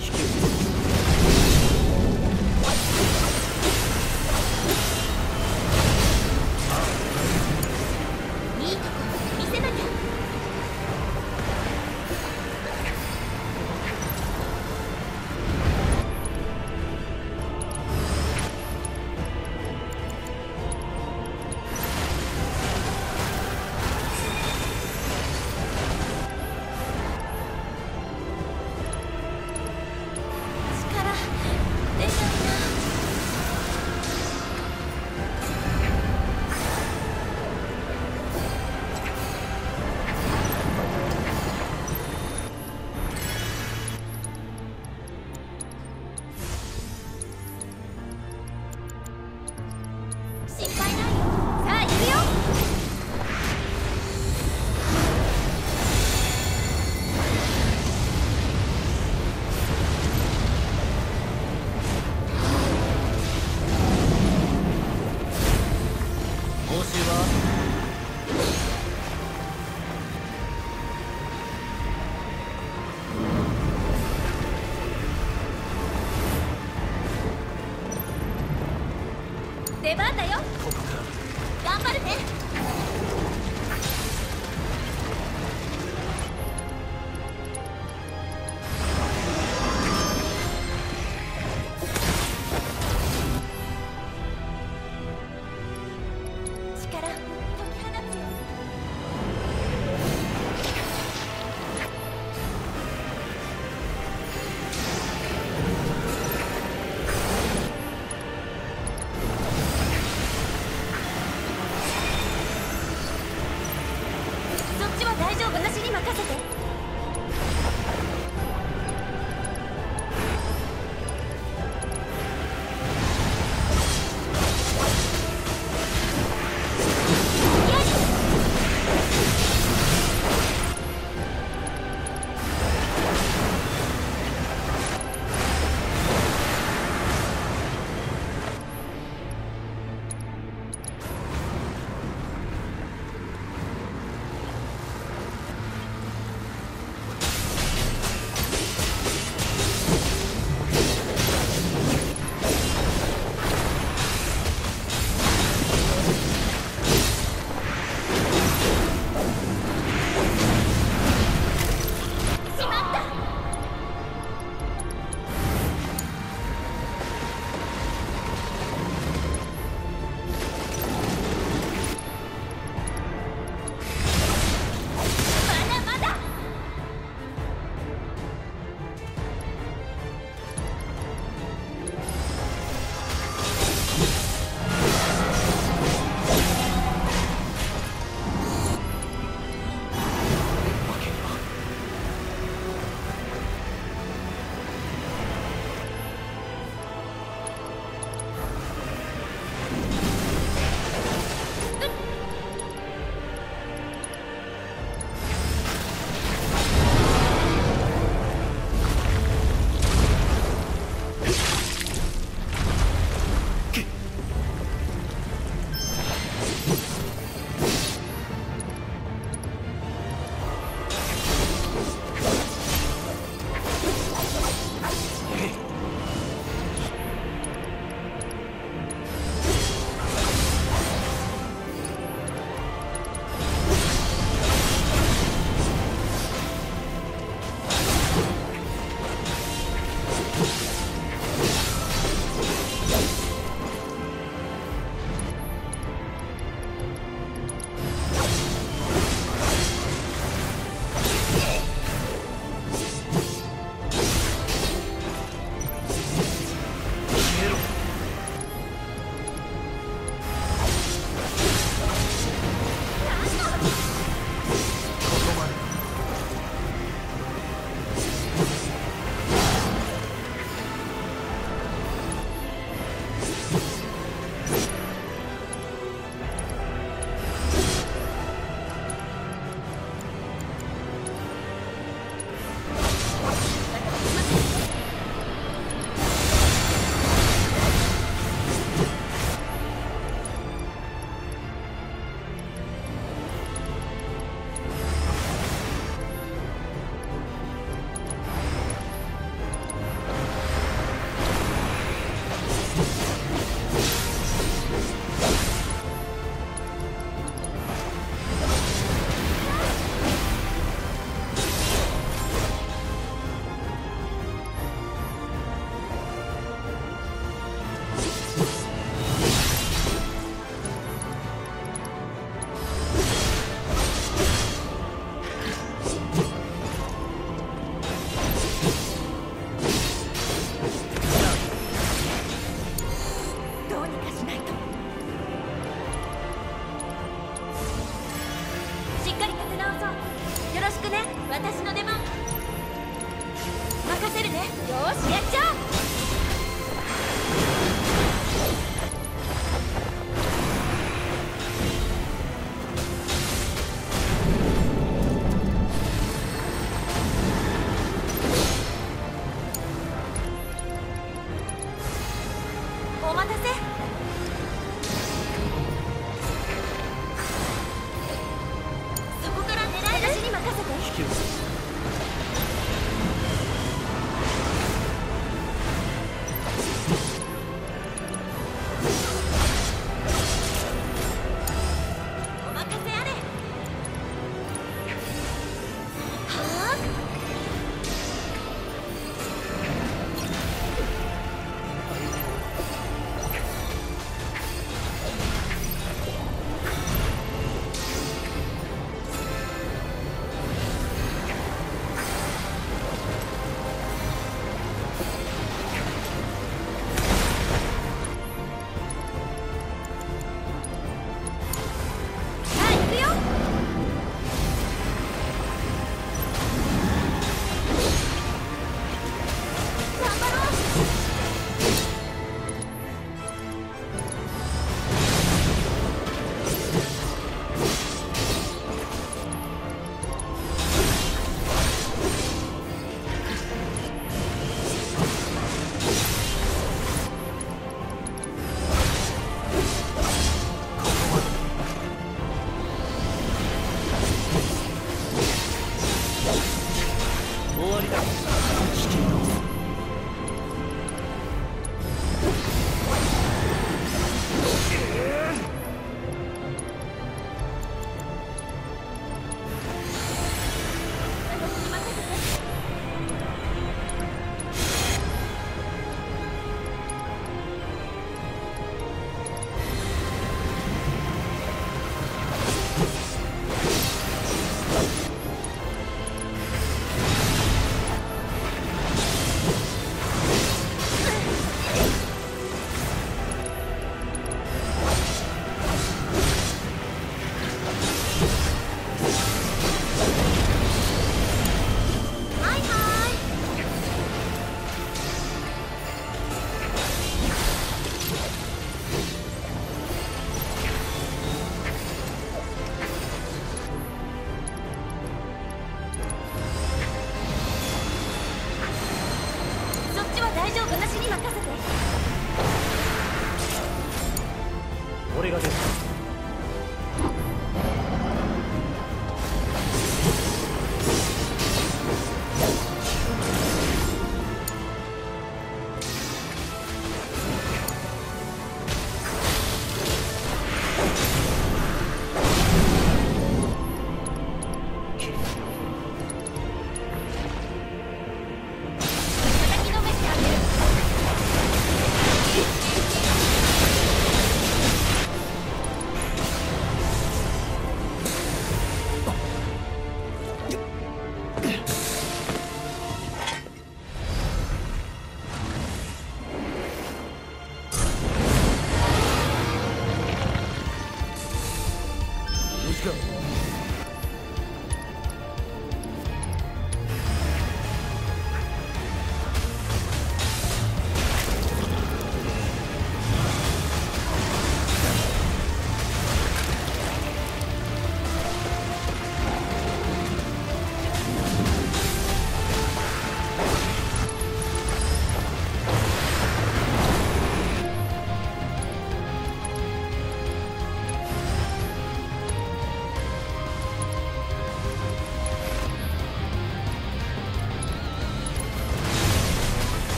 いいとこ見せなきゃ。出番だよ。頑張るね。力解き放つよ。大丈夫、私に任せて。 ろしくね。私の出番任せるね。よーし、やっちゃおう。お待たせ。そこから狙い出しに任せて。お任せあれ。はあ。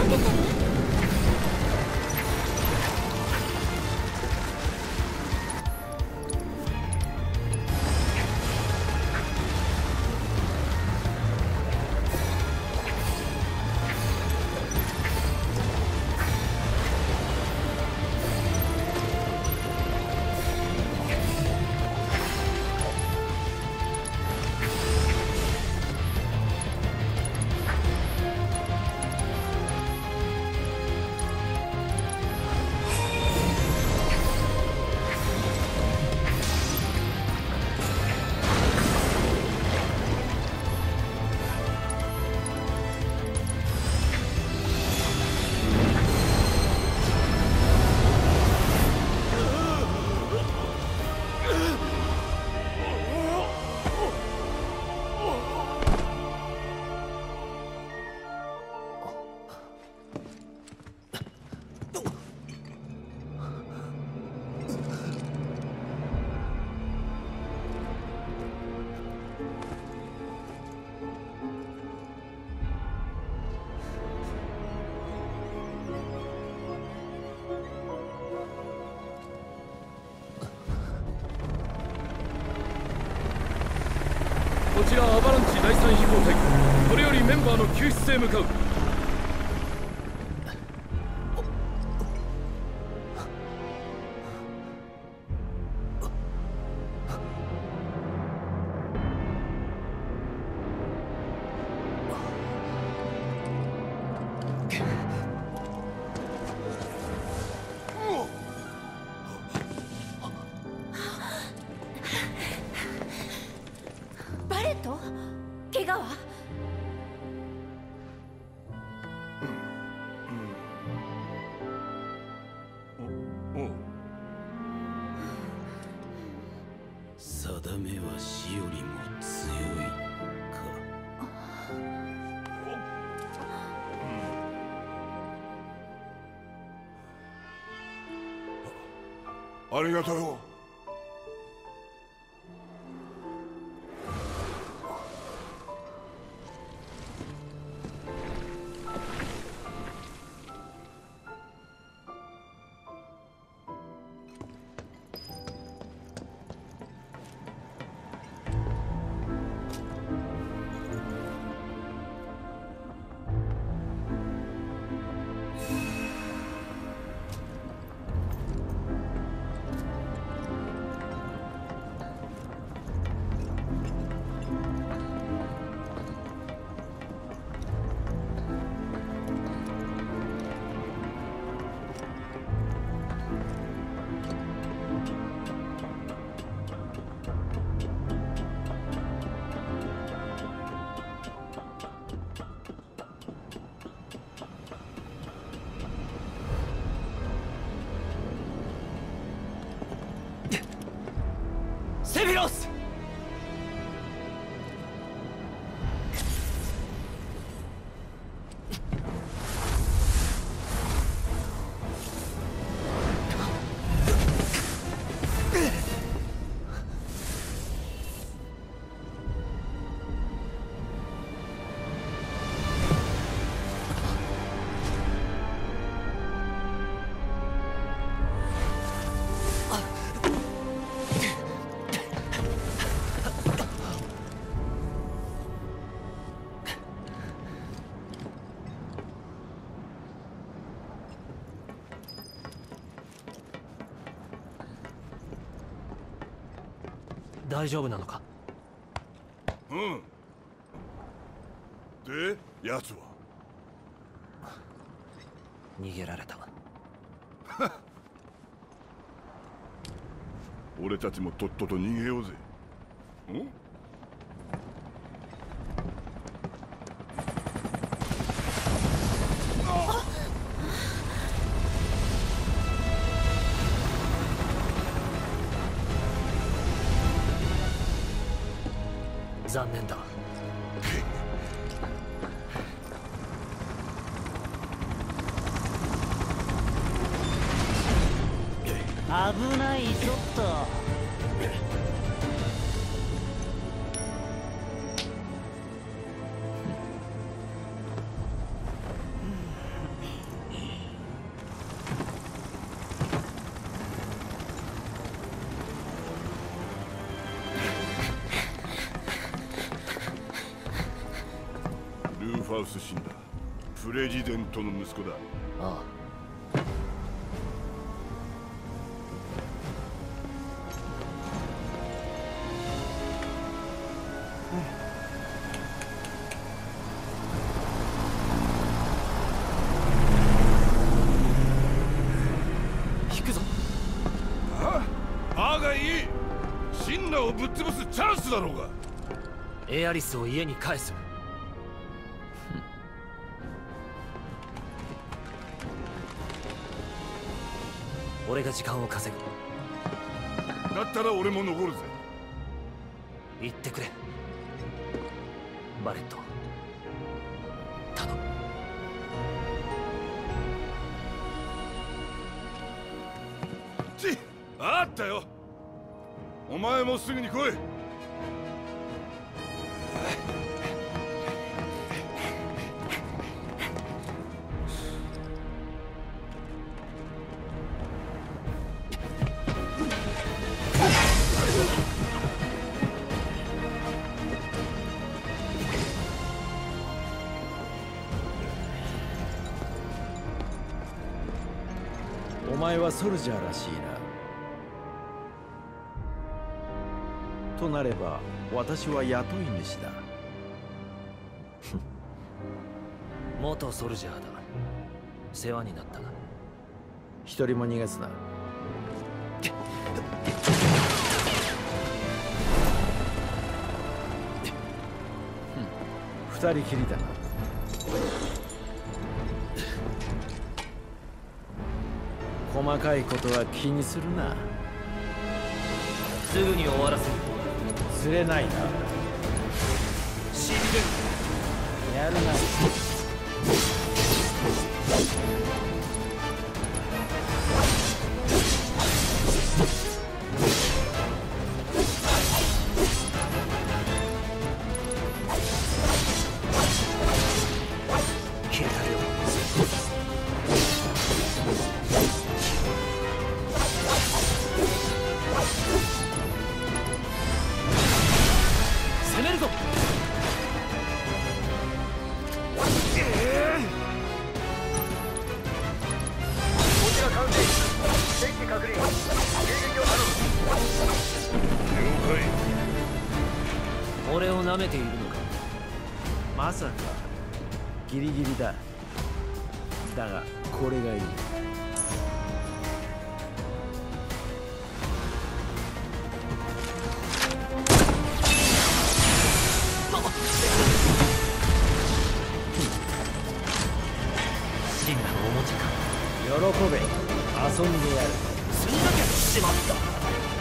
けてる？ こちらアバランチ第3飛行隊、これよりメンバーの救出へ向かう。 バレット？怪我は？ 定めは死よりも強いか。 ありがとうよ。 セフィロス！ 大丈夫なのか？ うん。で、奴は逃げられた。 俺たちもとっとと逃げようぜ。ん？ 残念だ。 危ないちょっと。 ファウス・シンラ、プレジデントの息子だ。 ああ。 引くぞ。ああ、がいい。シンラをぶっ潰すチャンスだろうが。 エアリスを家に返す。俺が時間を稼ぐ。 だったら俺も残るぜ。 言ってくれ、バレット。頼む。 あったよ。お前もすぐに来い。 お前はソルジャーらしいな。となれば私は雇い主だ。 元ソルジャーだ。世話になったな。 一人も逃がすな。二人きりだな。細かいことは気にするな。 すぐに終わらせる。 釣れないな。 死んでる。 やるな。 消えたよ。攻めるぞ。 こちらカウンティ戦機確認、迎撃を頼む。 了解。 俺を舐めているのか。 まさかギリギリだ。だがこれがいい。 シンラのおもちゃか。 喜べ、遊んでやる。 すんだけしまった。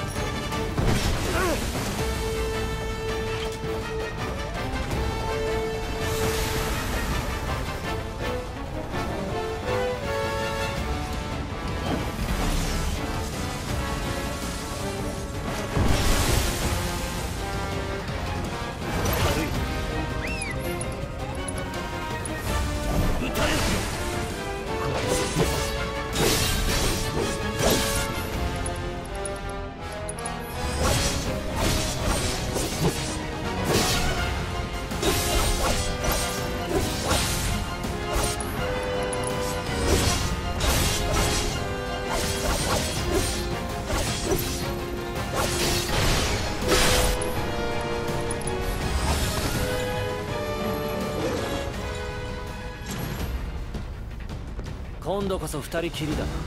今度こそ二人きりだな。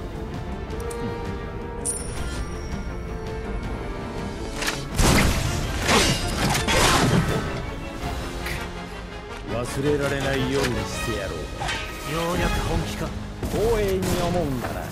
忘れられないようにしてやろう。 ようやく本気か。 光栄に思うんだな。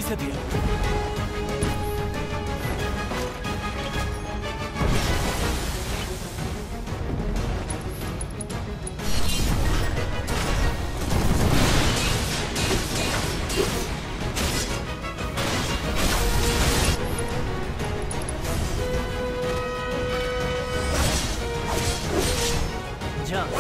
せてやる。 じゃあ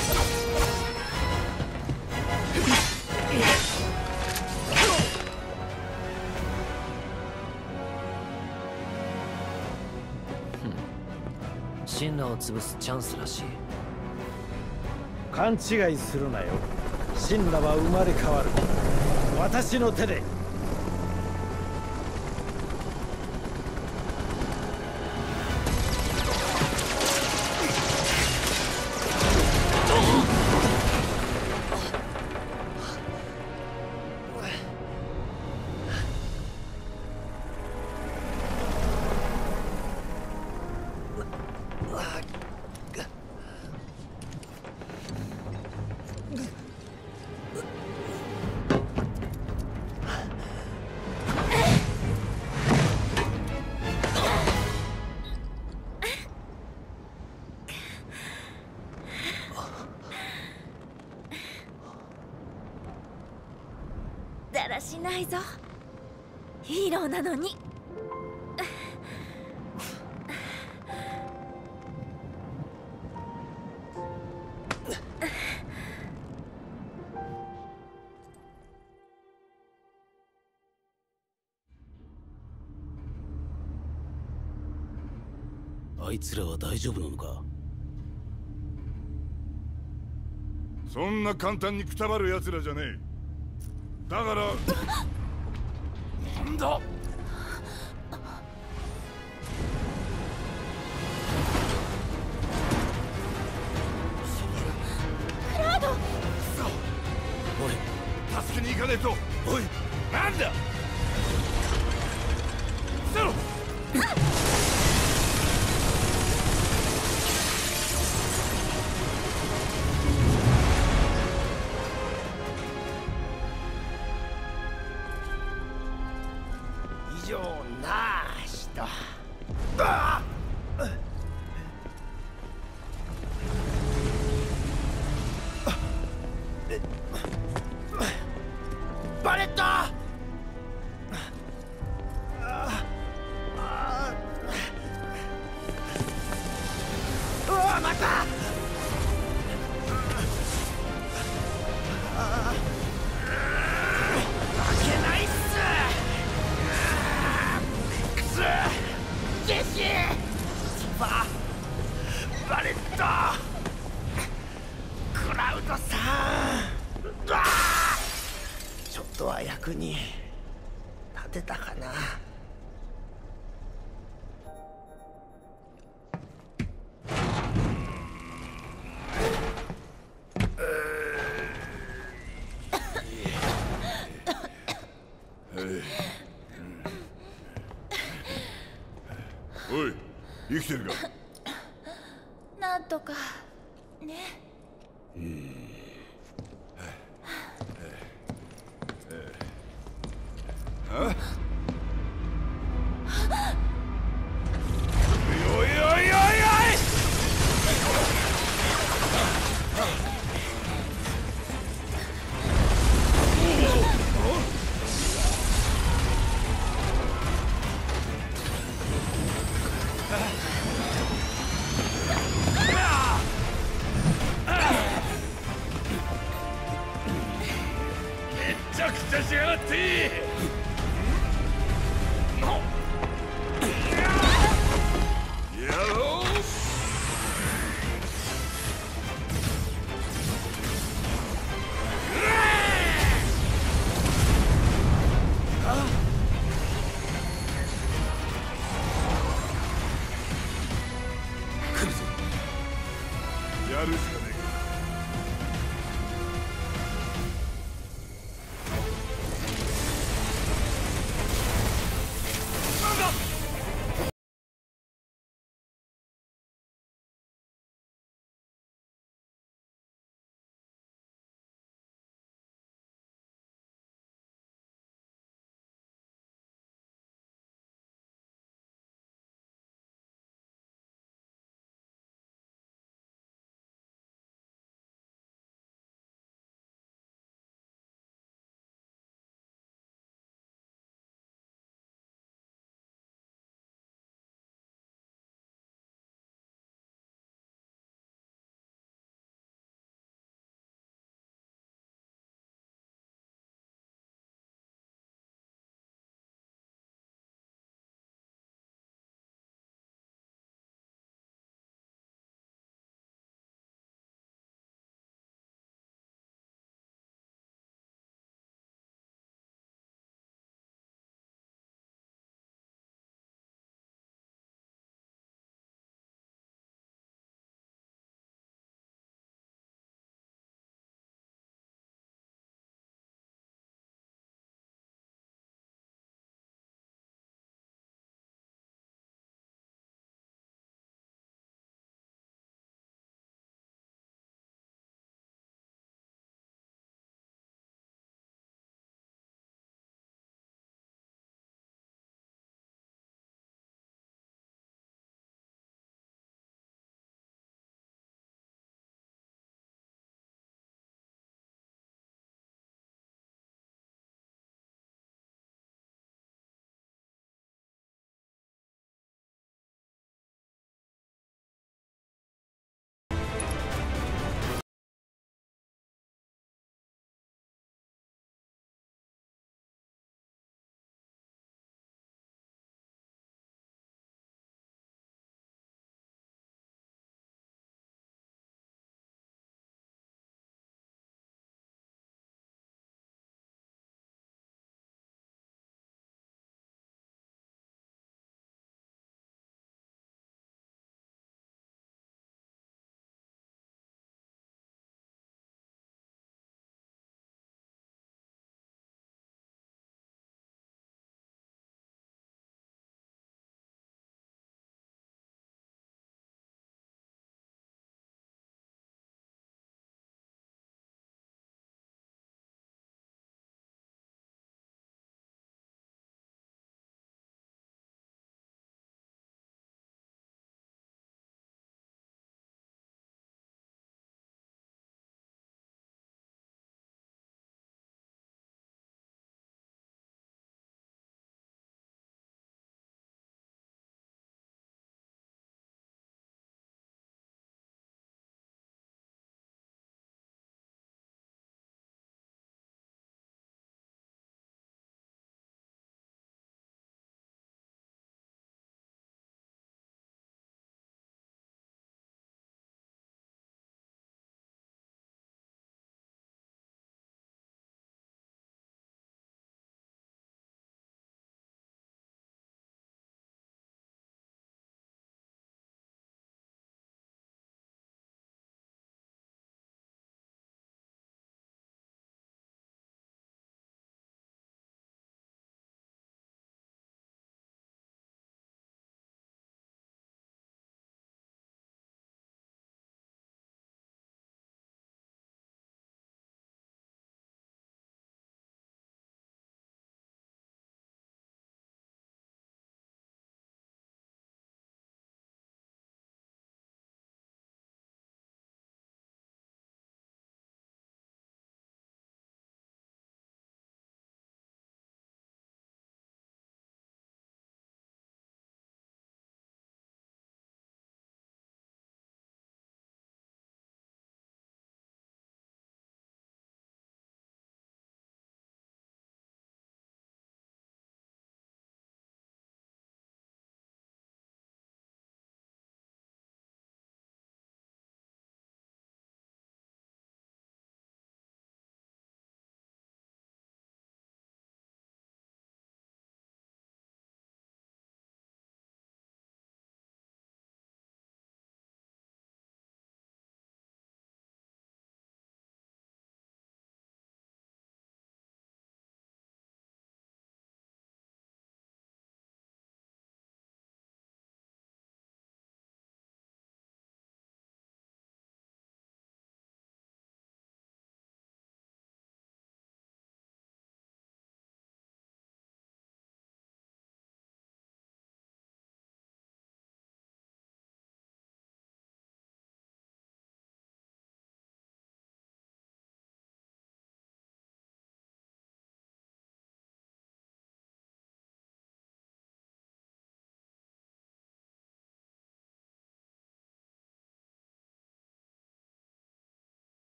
シンラを潰すチャンスらしい。 勘違いするなよ。シンラは生まれ変わる。私の手で。 だらしないぞ、ヒーローなのに。 あいつらは大丈夫なのか？ そんな簡単にくたばる奴らじゃねえ。だからなんだ。 クラウド。 おい、助けに行かねえと。おい、なんだ。伏せろ。 以上なしと。バレット。うわ、また。負けないっす。ジェシー、ティファ、バレット、クラウドさん。ちょっとは役に立てたかな。 おい、生きてるか？ なんとかね。 あ？おいおいおいおい！めちゃくちゃしやがって！やるしかねえ。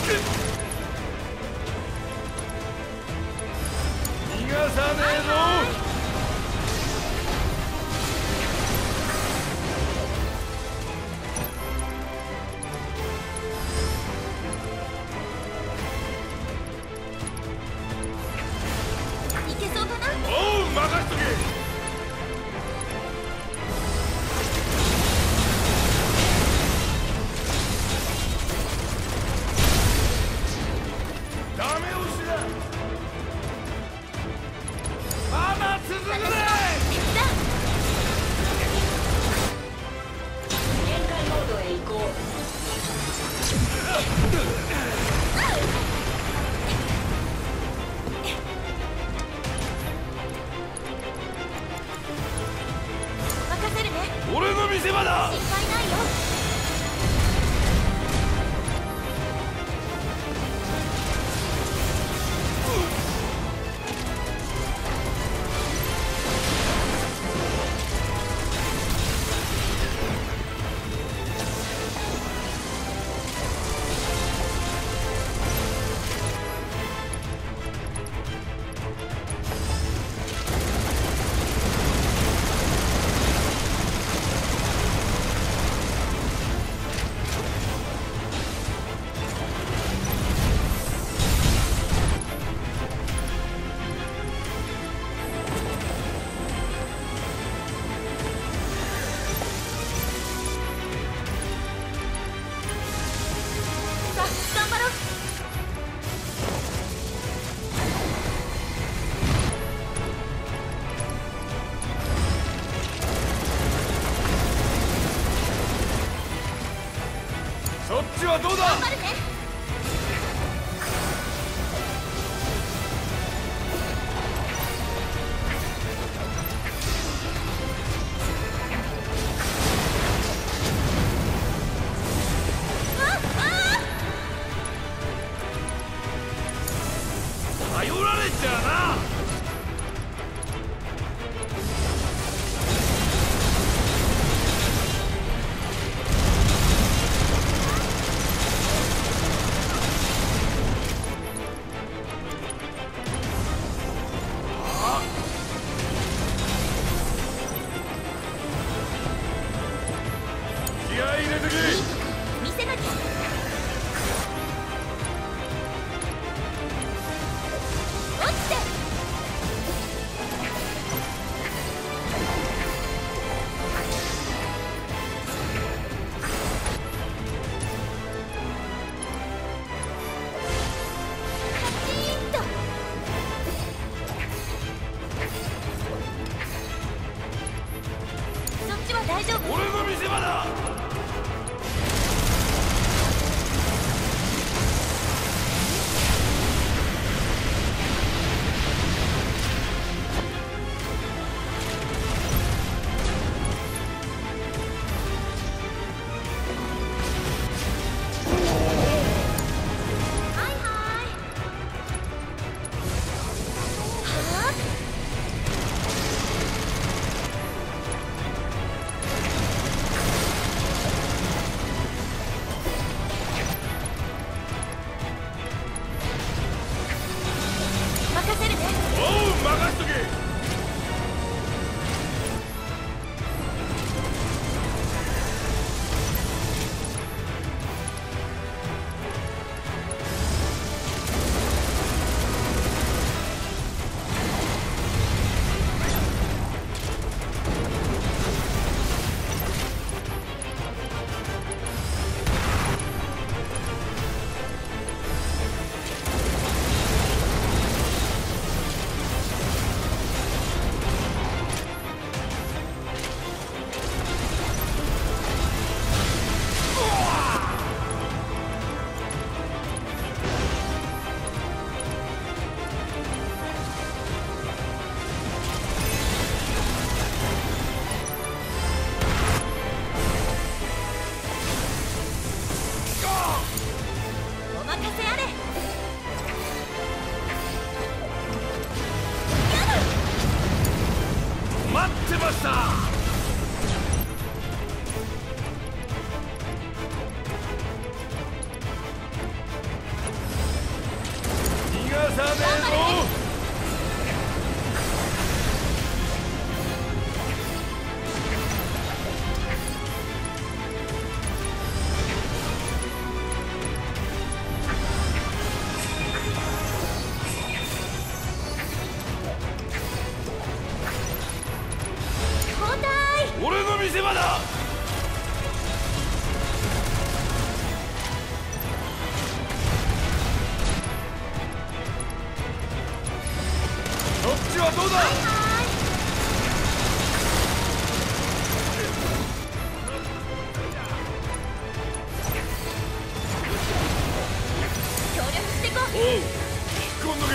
逃がさねえぞ。 いけそうかな。 おう、任しとけ。ダメ押しだ。まだ続くね。 限界モードへ移行。 任せるね。 俺の見せ場だ。 心配ないよ。 そっちはどうだ。 頑張るね。 頼られちゃうな。気合い入れてけ。 見せなきゃ。落ちて。カチーンと。そっちは大丈夫。 俺の見せ場だ。 任せるね。 おう、任しとけ。 お任せあれ。 待ってました。 さねえぞ。俺の見せ場だ。そっちはどうだ。 協力してこう。 おう、引っ込んどけ。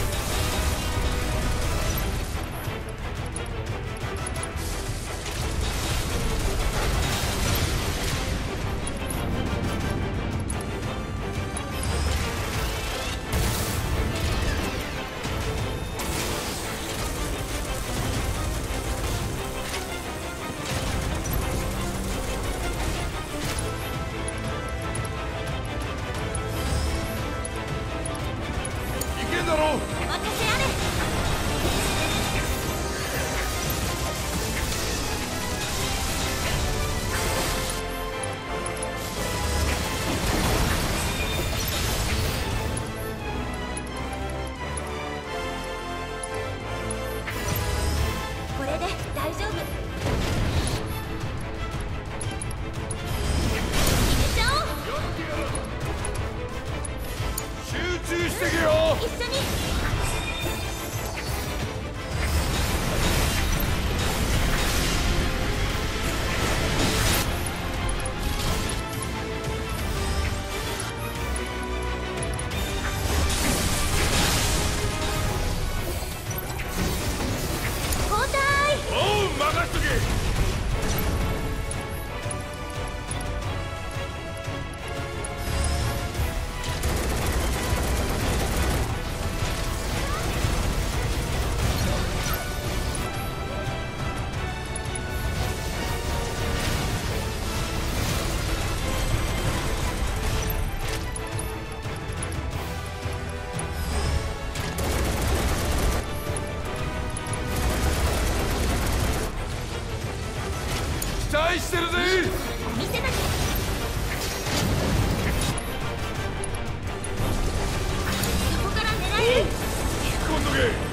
期待してるぜ。 見せなきゃ。そこから狙える。引っ込んどけ。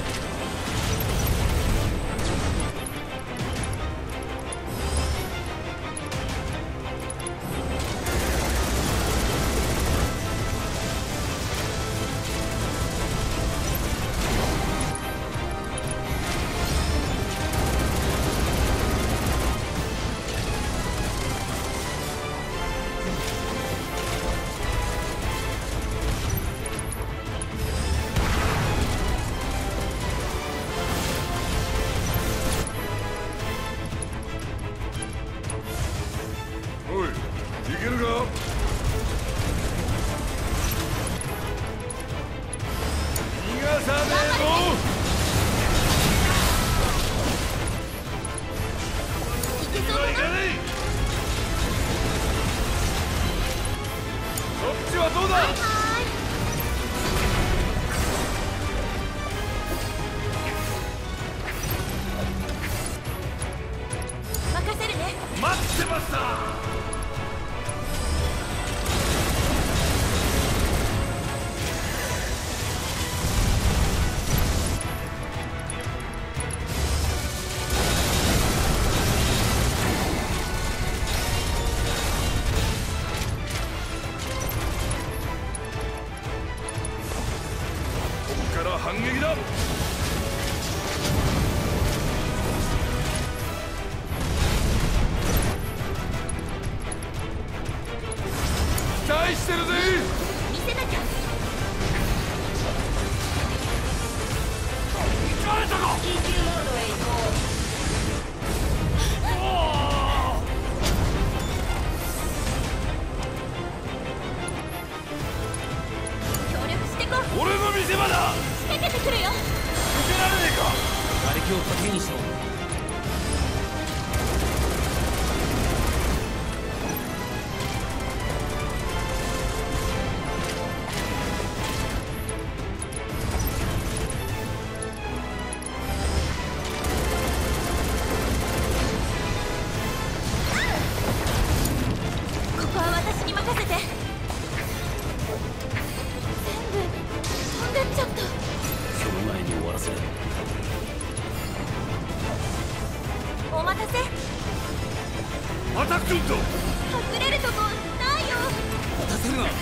くんだ。 隠れるとこないよ。 渡せるな。 そ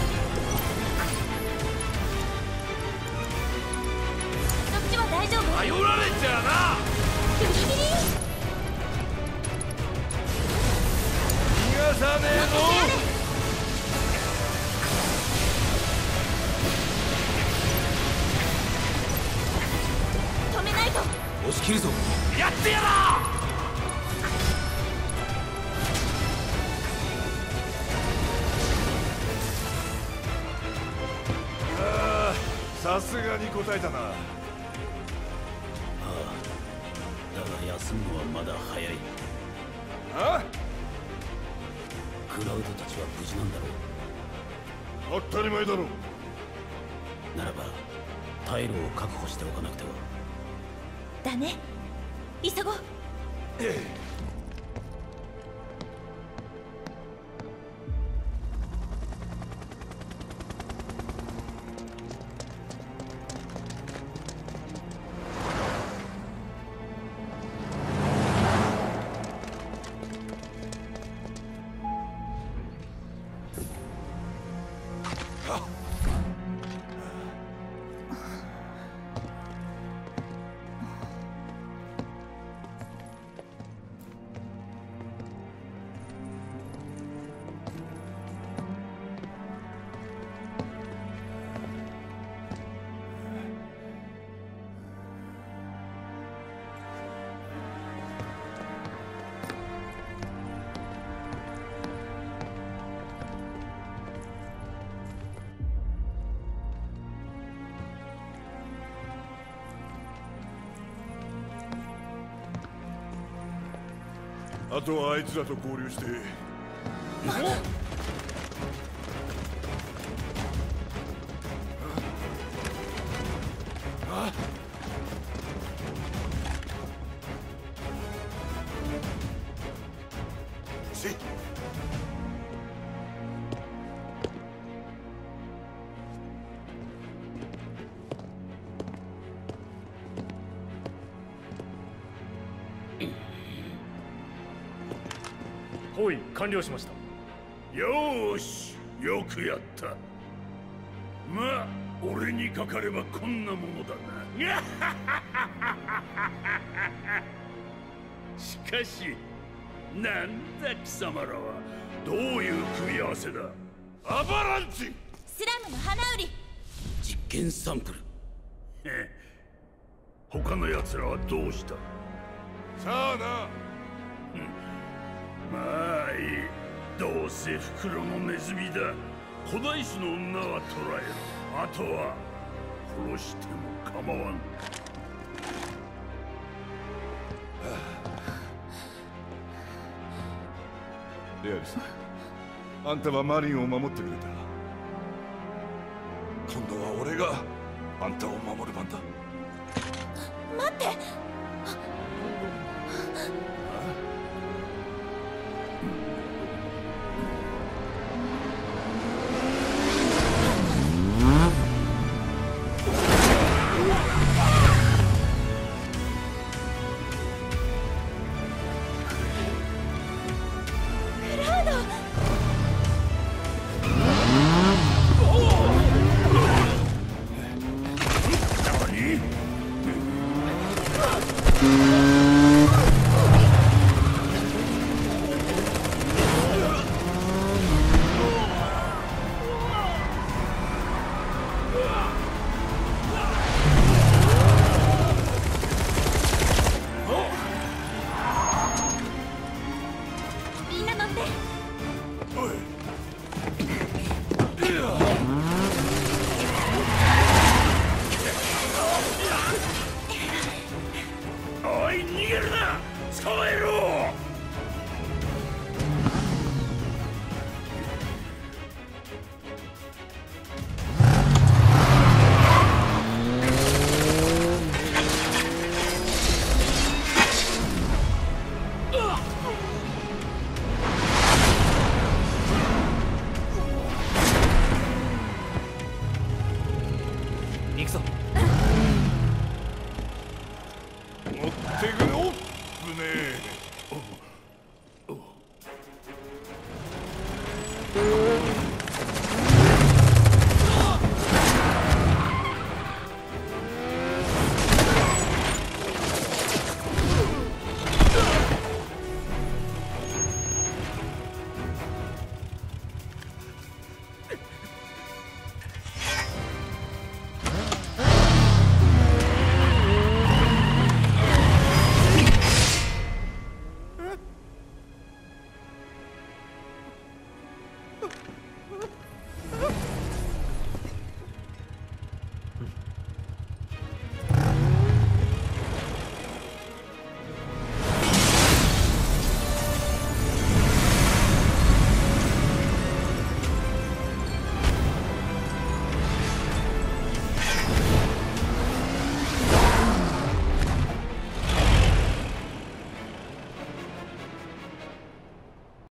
っちは大丈夫？ 頼られちゃうな。 ギリギリ。 逃がさねえぞ。 止めないと。 押し切るぞ。 やってやらー。さすがに答えたな。 ああ、だが休むのはまだ早い。 あ？ クラウドたちは無事なんだろう。 当たり前だろ。 ならば退路を確保しておかなくては。 だね、急ごう。 あとはあいつらと合流して。 包囲完了しました。 よーし、よくやった。まあ俺にかかればこんなものだな。しかしなんだ貴様らは。どういう組み合わせだ。アバランチ。 スラムの花売り。 実験サンプル。 他の奴らはどうした。 さあな。 まあいい。どうせ袋のネズミだ。古代種の女は捕らえる。あとは殺しても構わん。 エアリス、あんたはマリンを守ってくれた。今度は俺があんたを守る番だ。 待って。 あ